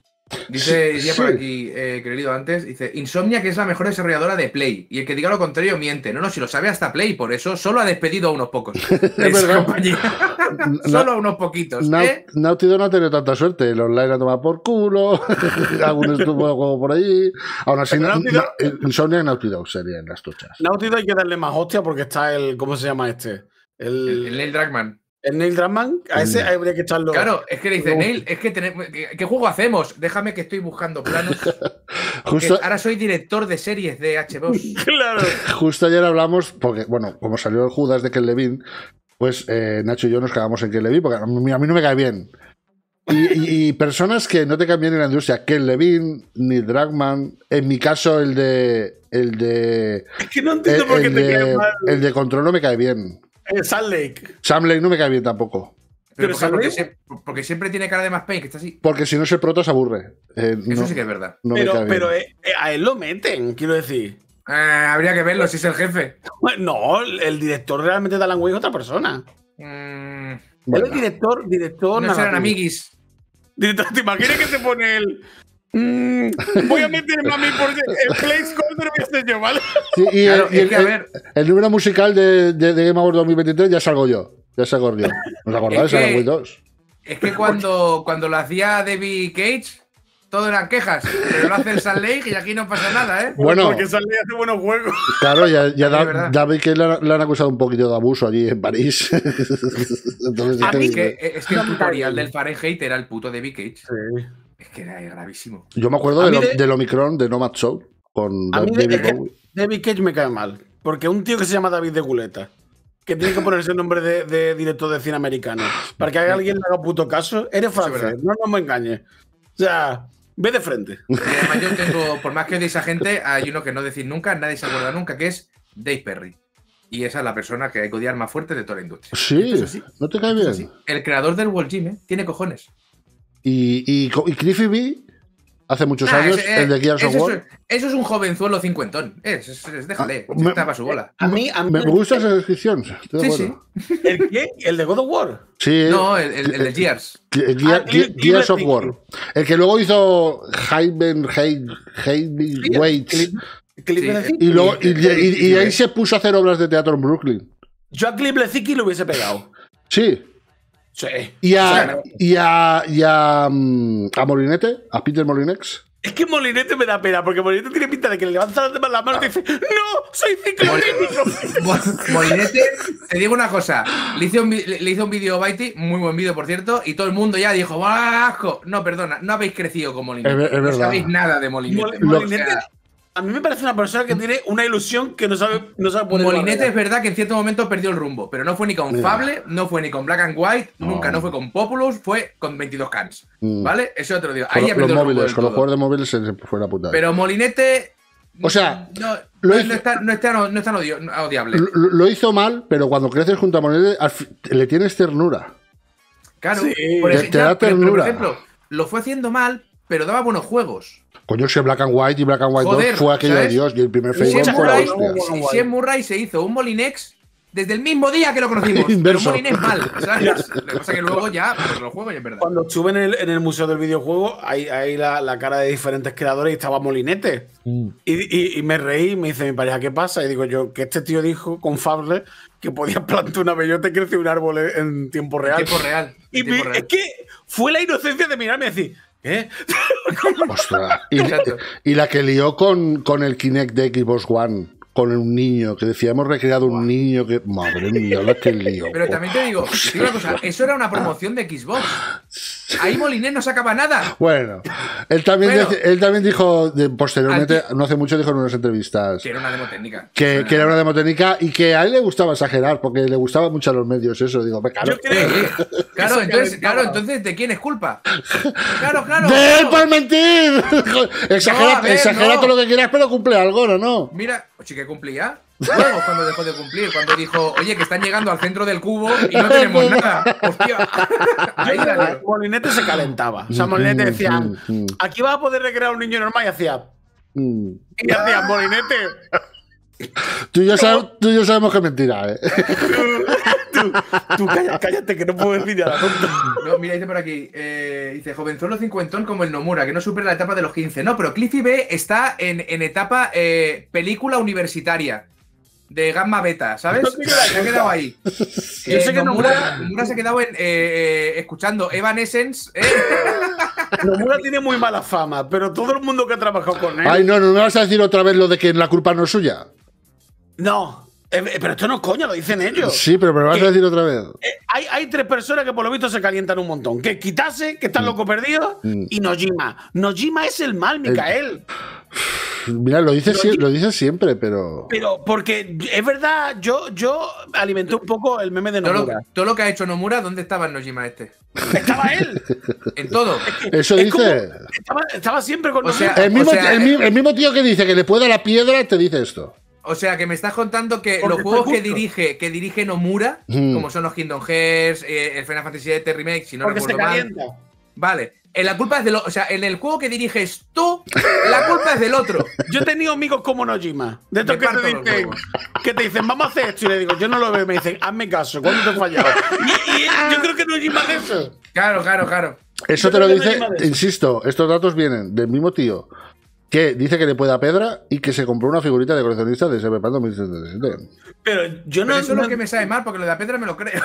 Dice, Sí, decía sí. por aquí, eh, que lo he leído antes, dice, Insomnia que es la mejor desarrolladora de Play. Y el que diga lo contrario miente. No, no, si lo sabe hasta Play, por eso solo ha despedido a unos pocos. De esa verdad. compañía. Solo a unos poquitos, Nau- ¿eh? Naughty Dog no ha tenido tanta suerte. El online ha tomado por culo. Algún estuvo de juego por ahí. Aún así, Pero no, Naughty no, Dog- Insomnia y Naughty Dog serían las tochas. Naughty Dog hay que darle más hostia porque está el. ¿Cómo se llama este? El, El, el Neil Druckmann. el Neil Druckmann. A ese Mm. habría que echarlo. Claro, es que le dice, Luego- Neil, es que tenemos, ¿qué, qué juego hacemos? Déjame que estoy buscando planos. Justo, Que ahora soy director de series de H B O. Claro. justo ayer hablamos, porque, bueno, como salió el Judas de Ken Levine, pues eh, Nacho y yo nos quedamos en Ken Levine, porque a mí, a mí no me cae bien. Y, y- y personas que no te caen bien en la industria, Ken Levine, ni Druckmann, en mi caso el de. El de. Es que no El, entiendo por qué el te de, cae mal. el de Control no me cae bien. Eh, Salt Lake. Sam Lake no me cae bien tampoco. Pero Pero porque, porque, ¿sabes? sie- porque siempre tiene cara de más pain, que está así. Porque si no se prota se aburre. Eh, Eso no, sí que es verdad. no me Pero, cae bien. pero eh, eh, a él lo meten, quiero decir. Eh, habría que verlo si es el jefe. No, el director realmente de Alan Wake es otra persona. Mm, Bueno, Él es director, director. no serán narrativo. amiguis. Director, ¿te imaginas que se pone el. Mm, voy a meterme a mí por el placeholder voy a ser yo, ¿vale? sí, y, Claro, el, y es el- que a el- ver, el número musical de, de, de Game Awards dos mil veintitrés ya salgo yo. Ya salgo yo. ¿Os acordáis? Es que- Alan Wake dos. es que cuando, cuando lo hacía David Cage, todo eran quejas. Pero lo hace el Salt Lake y aquí no pasa nada, ¿eh? Bueno, Porque Salt Lake hace buenos juegos. claro, ya, ya Es da- verdad. David que le, han- le han acusado un poquito de abuso allí en París. Entonces, A ¿qué mí Es dices? que, es que el tutorial del Fahrenheit era el puto David Cage. Sí. Es que era gravísimo. Yo me acuerdo A de mí lo- de- del Omicron de Nomad Soul con A mí David es que Bowie. David Cage me cae mal. Porque un tío que se llama David de Guleta, que tiene que ponerse el nombre de, de director de cine americano, para que alguien le haga puto caso, eres Eso es francés, verdad. no nos me engañes. O sea, ve de frente. Y además yo tengo, por más que odie a esa gente, hay uno que no decir nunca, nadie se acuerda nunca, que es Dave Perry. Y esa es la persona que hay que odiar más fuerte de toda la industria. Sí, Esto es así. ¿no te cae Esto bien? es así. El creador del World Gym, ¿eh? Tiene cojones. Y, y, co- y Cliffy B, hace muchos Ah, años, ese, eh, el de Gears of eso, War. es, eso es un jovenzuelo cincuentón. Es, es, es- déjale, Ah, se me- tapa su bola. A mí, a mí Me, me gusta esa descripción. Estoy de Sí, acuerdo. ¿El qué? ¿El de God of War? Sí, No, el, el, el de Gears. Ge- Gear- Ah, Ge- Cliff- Gears of Cliff- War. El que luego hizo Hayden Waits. Cliff Sí, Y, luego, y, y- y ahí se puso a hacer obras de teatro en Brooklyn. Yo a Cliff Lecicki lo hubiese pegado. Sí. Sí. Y a, Claro. y a, y a, mm, a Molinete, a Peter Molinex. Es que Molinete me da pena, porque Molinete tiene pinta de que le levanta las manos y dice: ¡No! ¡Soy ciclotímico! Mo- Molinete, te digo una cosa. Le hice un, vi- le hice un vídeo a Baiti, muy buen vídeo, por cierto, y todo el mundo ya dijo, ¡ah, asco! No, perdona, no habéis crecido con Molinete. Es ver- es no verdad. sabéis nada de Molinete. Mol- O Molinete, sea, a mí me parece una persona que tiene una ilusión que no sabe, no sabe poner. Molinete barrera. es verdad que en cierto momento perdió el rumbo, pero no fue ni con Mira. Fable, no fue ni con Black and White, nunca, no fue con Populous, fue con veintidós cans. Mm. ¿Vale? Eso te lo digo. Con Ahí lo- ya los perdió el rumbo móviles, del con los todo. juegos de móviles se le fue la puta. Pero Molinete. O sea, no, lo no, hizo- no está, no, está, no, es tan odio- odiable. Lo, lo hizo mal, pero cuando creces junto a Molinete al fi- le tienes ternura. Claro, Sí. por Te- ej- te ya, da pero- pero, por ternura. ejemplo, lo fue haciendo mal, pero daba buenos juegos. Coño, si Black and White y Black and White Joder, dos fue aquello de ¿sabes? Dios y el primer Si Fable en fue la Murray, hostia. Guay. si en Murray se hizo un Molinex desde el mismo día que lo conocimos, pero un Inverso. Molinex mal, ¿sabes? Lo que pasa es que luego ya, pues lo juego y es verdad. Cuando estuve en el, en el Museo del Videojuego, hay, hay la, la cara de diferentes creadores y estaba Molinete. Mm. Y, y- y me reí y me dice mi pareja, ¿qué pasa? Y digo yo, que este tío dijo con Fable que podía plantar una bellota y crecer un árbol en tiempo real. En tiempo real. Y en me- tiempo real. es que fue la inocencia de mirarme y decir, ¿qué? Ostras. Y, Exacto. y la que lió con, con el Kinect de Xbox One, con un niño, que decía, hemos recreado un niño que. Madre mía, la que lió. Pero también te digo, te digo una cosa, eso era una promoción de Xbox. Ahí Molinés no sacaba nada. Bueno, él también, Bueno. dec- él también dijo, de- posteriormente, no hace mucho dijo en unas entrevistas, Que era una demo técnica. que, que era una demo técnica y que a él le gustaba exagerar, porque le gustaba mucho a los medios eso. Digo, "Ve, claro, Yo creo Eh, eh. Claro, Eso entonces, calentaba. claro, entonces, ¿de quién es culpa? Claro, claro. ¡de él claro. por mentir! exagera No, a ver, exagera no. todo lo que quieras, pero cumple algo, ¿no? no? Mira, oye, que cumplía. Luego, cuando dejó de cumplir, cuando dijo, oye, que están llegando al centro del cubo y no tenemos nada. Hostia. Ahí la lió. Molinete se calentaba. O sea, Molinete Mm, decía, mm, mm. aquí vas a poder recrear a un niño normal y hacía, Mm. y hacía, Molinete. Tú y yo, sab- tú y yo sabemos que es mentira, ¿eh? tú, tú cállate, cállate, que no puedo decir nada. No, mira, dice por aquí. Eh, dice, jovenzuelo cincuentón como el Nomura, que no supera la etapa de los quince. No, pero Cliffy B está en, en etapa eh, película universitaria. De gamma beta, ¿sabes? No, O sea, se ha quedado ahí. Yo Eh, sé que Nomura, Nomura- Nomura se ha quedado en, eh, eh, escuchando Evanescence. ¿eh? Nomura tiene muy mala fama, pero todo el mundo que ha trabajado con él. Ay, no, no me vas a decir otra vez lo de que la culpa no es suya. No, eh, eh, pero esto no es coña, lo dicen ellos. Sí, pero me lo vas a ¿Qué? decir otra vez. Eh, hay, hay tres personas que por lo visto se calientan un montón. Que es Kitase, que está loco perdido, Mm. y Nojima. Nojima es el mal, Micael. Mira, lo dices, Pero- sie- lo dices siempre, pero. Pero porque es verdad, yo, yo alimenté un poco el meme de Todo lo, Nomura. todo lo que ha hecho Nomura, ¿dónde estaba el Nojima este? Estaba él. En todo. Eso Es dice. como- estaba, estaba siempre con O sea, Nomura. El mismo, o sea, el, mi- el mismo tío que dice que le puede a la piedra te dice esto. O sea, que me estás contando que Porque los juegos fue que justo. dirige, que dirige Nomura, Mm. como son los Kingdom Hearts, eh, el Final Fantasy siete Remake, si no porque se recuerdo mal. calienta. Vale. En la culpa es del o sea, en el juego que diriges tú, la culpa es del otro. Yo he tenido amigos como Nojima. De estos Me que parto te los dicen, huevos. que te dicen, vamos a hacer esto. Y le digo, yo no lo veo. Y me dicen, hazme caso, ¿cuándo te he fallado? Y, y yo creo que Nojima es eso. Claro, claro, claro. Eso Yo te lo creo que dice, no hay más de eso. insisto, estos datos vienen del mismo tío que dice que le puede a Pedra y que se compró una figurita de coleccionista de Cyberpunk dos mil setenta y siete. Pero yo no. Pero eso es no- lo que me sabe mal, porque lo de la Pedra me lo creo.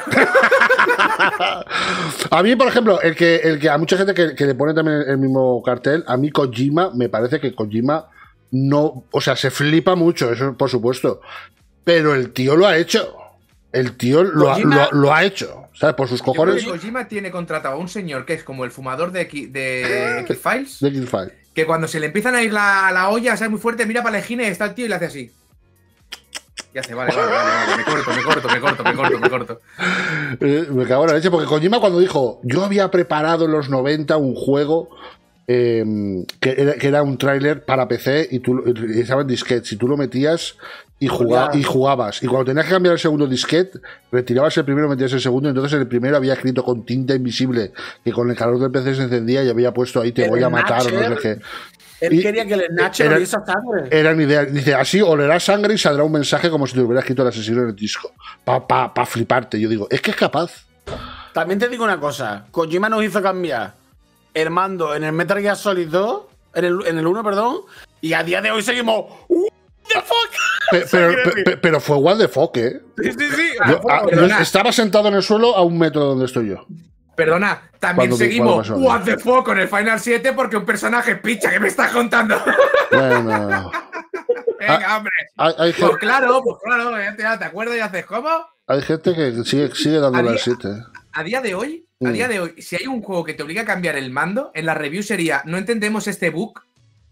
A mí, por ejemplo, el que, el que a mucha gente que, que le pone también el mismo cartel, a mí Kojima, me parece que Kojima no, o sea, se flipa mucho, eso por supuesto, pero el tío lo ha hecho. El tío lo, ha, Kojima- lo, lo ha hecho, ¿sabes? Por sus Yo creo cojones que Kojima tiene contratado a un señor que es como el fumador de, X- de X-Files, de X-Files. que cuando se le empiezan a ir la, la olla, ¿sabes? Muy fuerte, mira para la esquina y está el tío y le hace así. Y hace, vale, vale, vale, vale, me corto, me corto, me corto, me corto, me corto. Eh, me cago en la leche, porque Kojima cuando dijo, yo había preparado en los noventa un juego eh, que, era, que era un tráiler para P C y tú y estaba en disquete, y tú lo metías y, jugaba, y jugabas. Y cuando tenías que cambiar el segundo disquete, retirabas el primero, metías el segundo, y entonces en el primero había escrito con tinta invisible que con el calor del P C se encendía y había puesto ahí te El voy a matar o no sé Snatcher. qué. Él Y- quería que el Snatcher era- oliese a sangre. Eran ideas. Dice, así olerá sangre y saldrá un mensaje como si te hubiera escrito el asesino en el disco. Para pa, pa fliparte. Yo digo, es que es capaz. También te digo una cosa. Kojima nos hizo cambiar el mando en el Metal Gear Solid dos, en el, en el uno, perdón, y a día de hoy seguimos. "What the fuck?" Pe- Pero, pe- pe- pero fue what the fuck, ¿eh? Sí, sí, sí. Yo, ah, yo perdona. estaba sentado en el suelo a un metro de donde estoy yo. Perdona, también ¿Cuándo- seguimos cuándo pasó? What the fuck con el Final siete porque un personaje picha que me estás contando. Bueno, Venga, hombre. hay, hay, Pues gen- claro, pues claro, ya te, ya te acuerdas y haces ¿cómo? hay gente que sigue, sigue dándole A al día- siete. A día de hoy, a Mm. día de hoy, si hay un juego que te obliga a cambiar el mando, en la review sería no entendemos este bug.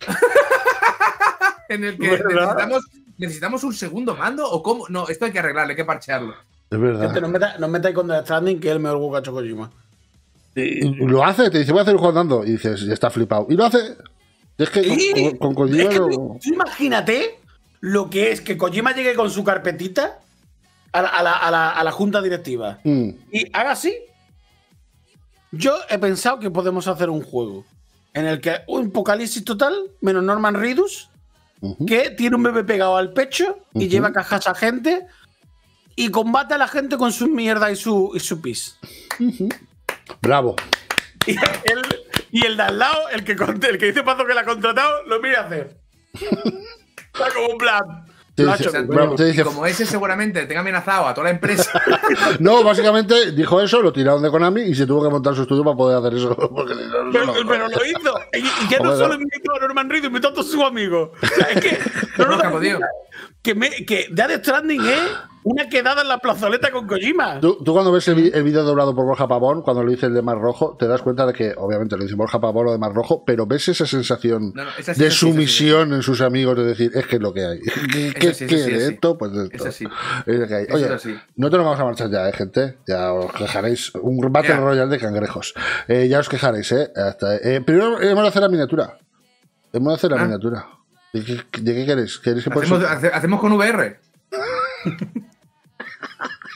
En el que ¿Verdad? necesitamos, necesitamos un segundo mando o cómo. No, esto hay que arreglarlo, hay que parchearlo. Es verdad. Gente, no meta- no metáis con Death Stranding, que es el mejor juego que ha hecho Kojima. Y lo hace, te dice, voy a hacer un juego andando. Y dices, ya está flipado. Y lo hace. Y es que con, Sí. con, con Kojima Es que no- tú imagínate lo que es que Kojima llegue con su carpetita a la, a la- a la- a la junta directiva Mm. y haga así. Yo he pensado que podemos hacer un juego en el que un apocalipsis total, menos Norman Reedus, Ujú. que tiene un bebé pegado al pecho y Ujú. lleva cajas a gente y combate a la gente con su mierda y su, y su pis. Bravo. Y el, y el de al lado, el que, con- el que dice Pazo que la ha contratado, lo mira a hacer. Está como un plan. Te Lo ha dice- hecho, bravo, te Y dice, como ese seguramente tenga amenazado a toda la empresa. no, básicamente dijo eso, lo tiraron de Konami y se tuvo que montar su estudio para poder hacer eso. Porque si no, no Pero, lo- pero lo hizo. Y, y ya no Joder. solo invitó a Norman Reedus, invitó a todos sus amigos. O sea, es que. No nos No, damos tío. cuenta que, me, que Death Stranding es una quedada en la plazoleta con Kojima. Tú, tú cuando ves el, vi- el vídeo doblado por Borja Pavón, cuando lo dice el de Mar Rojo, te das cuenta de que, obviamente, lo dice Borja Pavón o de Mar Rojo, pero ves esa sensación No, no, esa sí, de esa sí, esa sí, sumisión en sus amigos, de decir, es que es lo que hay. ¿Qué, qué sí, esa sí, quiere esa sí. esto? Pues esto. Esa sí. Es lo que hay. Eso Oye, es así. no te nos vamos a marchar ya, ¿eh, gente? Ya os quejaréis. Un Battle Ya. Royale de cangrejos. Eh, ya os quejaréis, ¿eh? Hasta, eh, primero hemos de hacer la miniatura. Hemos de hacer la Ah. miniatura. ¿De qué, de qué queréis? ¿Queréis que por Hacemos, eso- hace- hacemos con V R.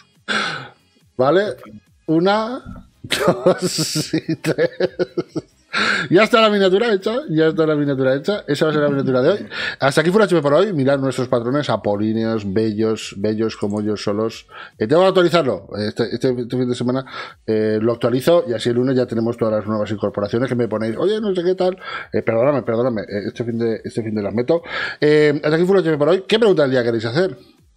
¿Vale? Una, dos y tres. Ya está la miniatura hecha, ya está la miniatura hecha. Esa va a ser la miniatura de hoy. Hasta aquí fue H P por hoy. Mirad nuestros patrones apolíneos, bellos, bellos como ellos solos. Eh, tengo que actualizarlo. Este, este, este fin de semana eh, lo actualizo y así el lunes ya tenemos todas las nuevas incorporaciones que me ponéis. Oye, no sé qué tal. Eh, perdóname, perdóname. Eh, este fin de este fin de las meto. Eh, hasta aquí fue H P por hoy. ¿Qué pregunta del día queréis hacer?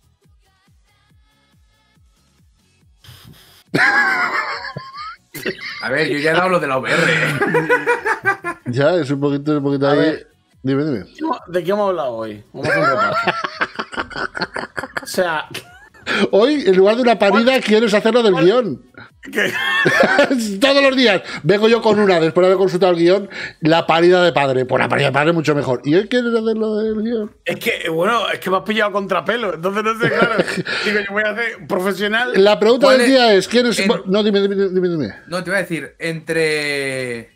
A ver, yo ya he dado lo de la V R. ¿eh? Ya, es un poquito, un poquito A ahí. ver. Dime, dime. ¿De qué hemos hablado hoy? Vamos a hacer un repaso. O sea, Hoy, en lugar de una parida, quieres hacerlo del guión. que Todos los días vengo yo con una, después de haber consultado el guión, la parida de padre. Pues la parida de padre es mucho mejor. ¿Y hoy quieres hacerlo del guión? es que, bueno, es que me has pillado a contrapelo. Entonces no sé, claro. Digo, yo voy a hacer profesional. La pregunta ¿Cuál del es? día es: ¿quién es? En- No, dime, dime, dime. dime. No, te voy a decir, entre.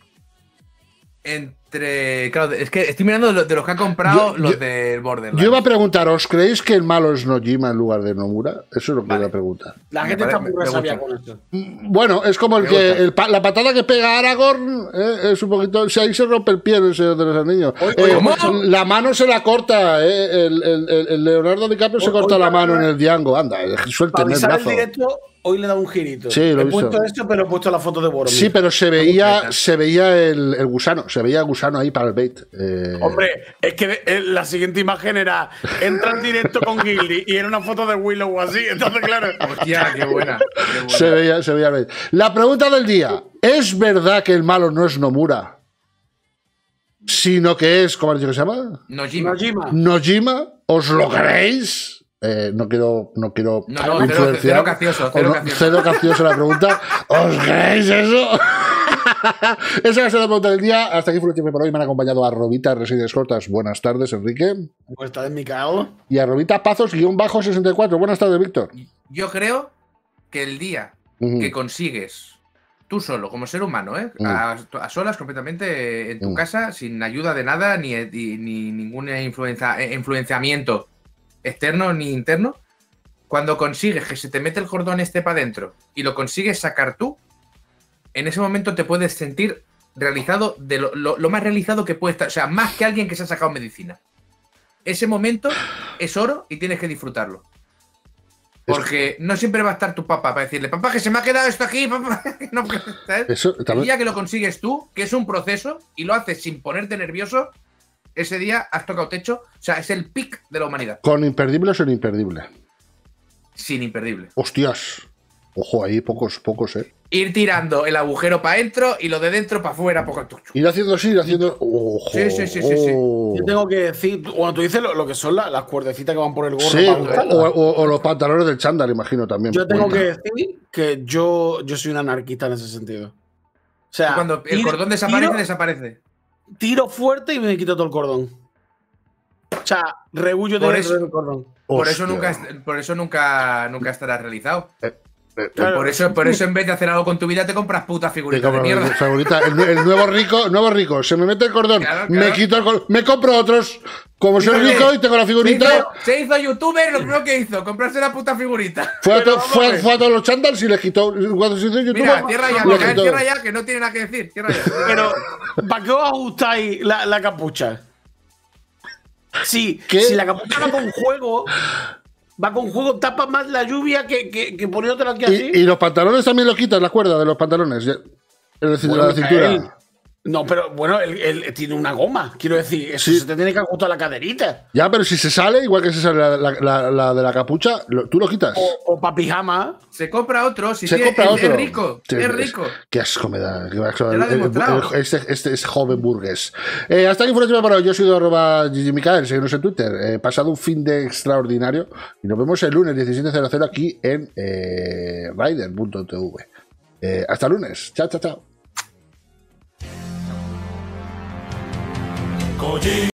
Entre. Claro, es que estoy mirando de los, de los que han comprado Yo- los yo- del Borderlands. Yo iba a preguntar: ¿os creéis que el malo es Nojima en lugar de Nomura? Eso es lo que Vale. iba a preguntar. La Me gente pare- está muy me resabia gusta. con esto. Bueno, es como el Me que gusta. el pa- la patada que pega a Aragorn eh, es un poquito. Si ahí se rompe el pie en el Señor de los Anillos. Eh, ¿cómo? la mano se la corta. Eh, el, el- el- el Leonardo DiCaprio se Hoy- corta hoy la para- mano en el Django. Anda, eh, Para suélteme el avisar el brazo. directo, hoy le he dado un girito. Sí, lo he he visto. puesto esto, pero he puesto la foto de Boromir. Sí, pero se veía, completa. se veía el, el gusano, se veía el gusano ahí para el bait. Eh, Hombre, es que eh, la siguiente imagen era entra en directo con Gildy y era una foto de Willow o así. Entonces, claro. Hostia, qué buena. Qué buena. se veía, se veía el bait. La pregunta del día: ¿es verdad que el malo no es Nomura? Sino que es, ¿cómo has dicho que se llama? Nojima. Nojima. Nojima. ¿Os lo creéis? Eh, no quiero, no quiero No, no, cero- influenciar. cero gracioso, O cero no- gracioso. cero gracioso la pregunta. ¿Os creéis eso? Esa va a ser la pregunta del día. Hasta aquí fue el tiempo por hoy. Me han acompañado a Robita Resides Cortas. Buenas tardes, Enrique. Pues está de Micael. Y a Robita Pazos, guión bajo sesenta y cuatro. Buenas tardes, Víctor. Yo creo que el día Ujú. que consigues tú solo, como ser humano, ¿eh? Mm. a, a solas completamente en tu Mm. casa, sin ayuda de nada, ni, ni, ni ningún influencia, eh, influenciamiento externo ni interno, cuando consigues que se te mete el cordón este para adentro y lo consigues sacar tú, en ese momento te puedes sentir realizado de lo, lo- lo más realizado que puedes estar, o sea, más que alguien que se ha sacado medicina. Ese momento es oro y tienes que disfrutarlo. Porque no siempre va a estar tu papá para decirle, papá, que se me ha quedado esto aquí, papá. No, ¿sabes? Eso El también. día que lo consigues tú, que es un proceso, y lo haces sin ponerte nervioso, ese día has tocado techo. O sea, es el pic de la humanidad. ¿Con imperdible o sin imperdible? Sin imperdible. Hostias. Ojo, ahí pocos, pocos, eh. Ir tirando el agujero para adentro y lo de dentro para afuera, poco tucho. Ir haciendo así, ir haciendo. Ojo. Sí, sí, sí, sí, sí. Oh. Yo tengo que decir, bueno, tú dices lo, lo que son la- las cuerdecitas que van por el gorro. Sí, para o, buscarlas. o- o los pantalones del chándal, imagino también. Yo tengo Cuenta. que decir que yo, yo soy un anarquista en ese sentido. O sea, Cuando el tiro- cordón desaparece, tiro, desaparece. tiro fuerte y me quito todo el cordón. O sea, rebullo Por de eso- del cordón. Por eso, Hostia. nunca, est- por eso nunca, nunca estará realizado. Eh, Claro. Por eso, por eso en vez de hacer algo con tu vida te compras putas Que figuritas de como mierda. favorita, el, el nuevo rico, nuevo rico, se me mete el cordón, Claro, me claro. quito el cordón, me compro otros. Como soy Fíjate, rico y tengo la Se figurita, hizo, se hizo youtuber, lo primero que hizo, comprarse la puta figurita. fue a, Pero to- vamos fue, a a- ver. fue a todos los chándals y les quitó. Cuando se hizo youtuber, Mira, cierra ya, les Micael, quitó. cierra ya, que no tiene nada que decir. Cierra ya. Pero, ¿para qué os ajustáis la, la capucha? Sí, ¿Qué? si la capucha va con juego, va con juego, tapa más la lluvia que, que, que poniéndola aquí así. Y, y los pantalones también lo quitas, la cuerda de los pantalones. ya- En el cin- Bueno, la cintura. Micael, no, pero bueno, él, él tiene una goma. Quiero decir, eso Sí. se te tiene que ajustar la caderita. Ya, pero si se sale, igual que se sale la, la- la- la de la capucha, lo- tú lo quitas. O, o para pijama. Se compra otro, si Se tiene- compra es, otro. es rico, Sí, es rico. Qué asco me da. Qué asco. Te lo ha El- el- demostrado. el- este, este es joven burgués. Eh, hasta aquí fue el para hoy. Yo soy arroba Gigi Micael. Seguidnos en Twitter. He pasado un fin de extraordinario. Y nos vemos el lunes diecisiete cero cero aquí en eh, Rider punto t v. Eh, hasta el lunes. Chao, chao, chao.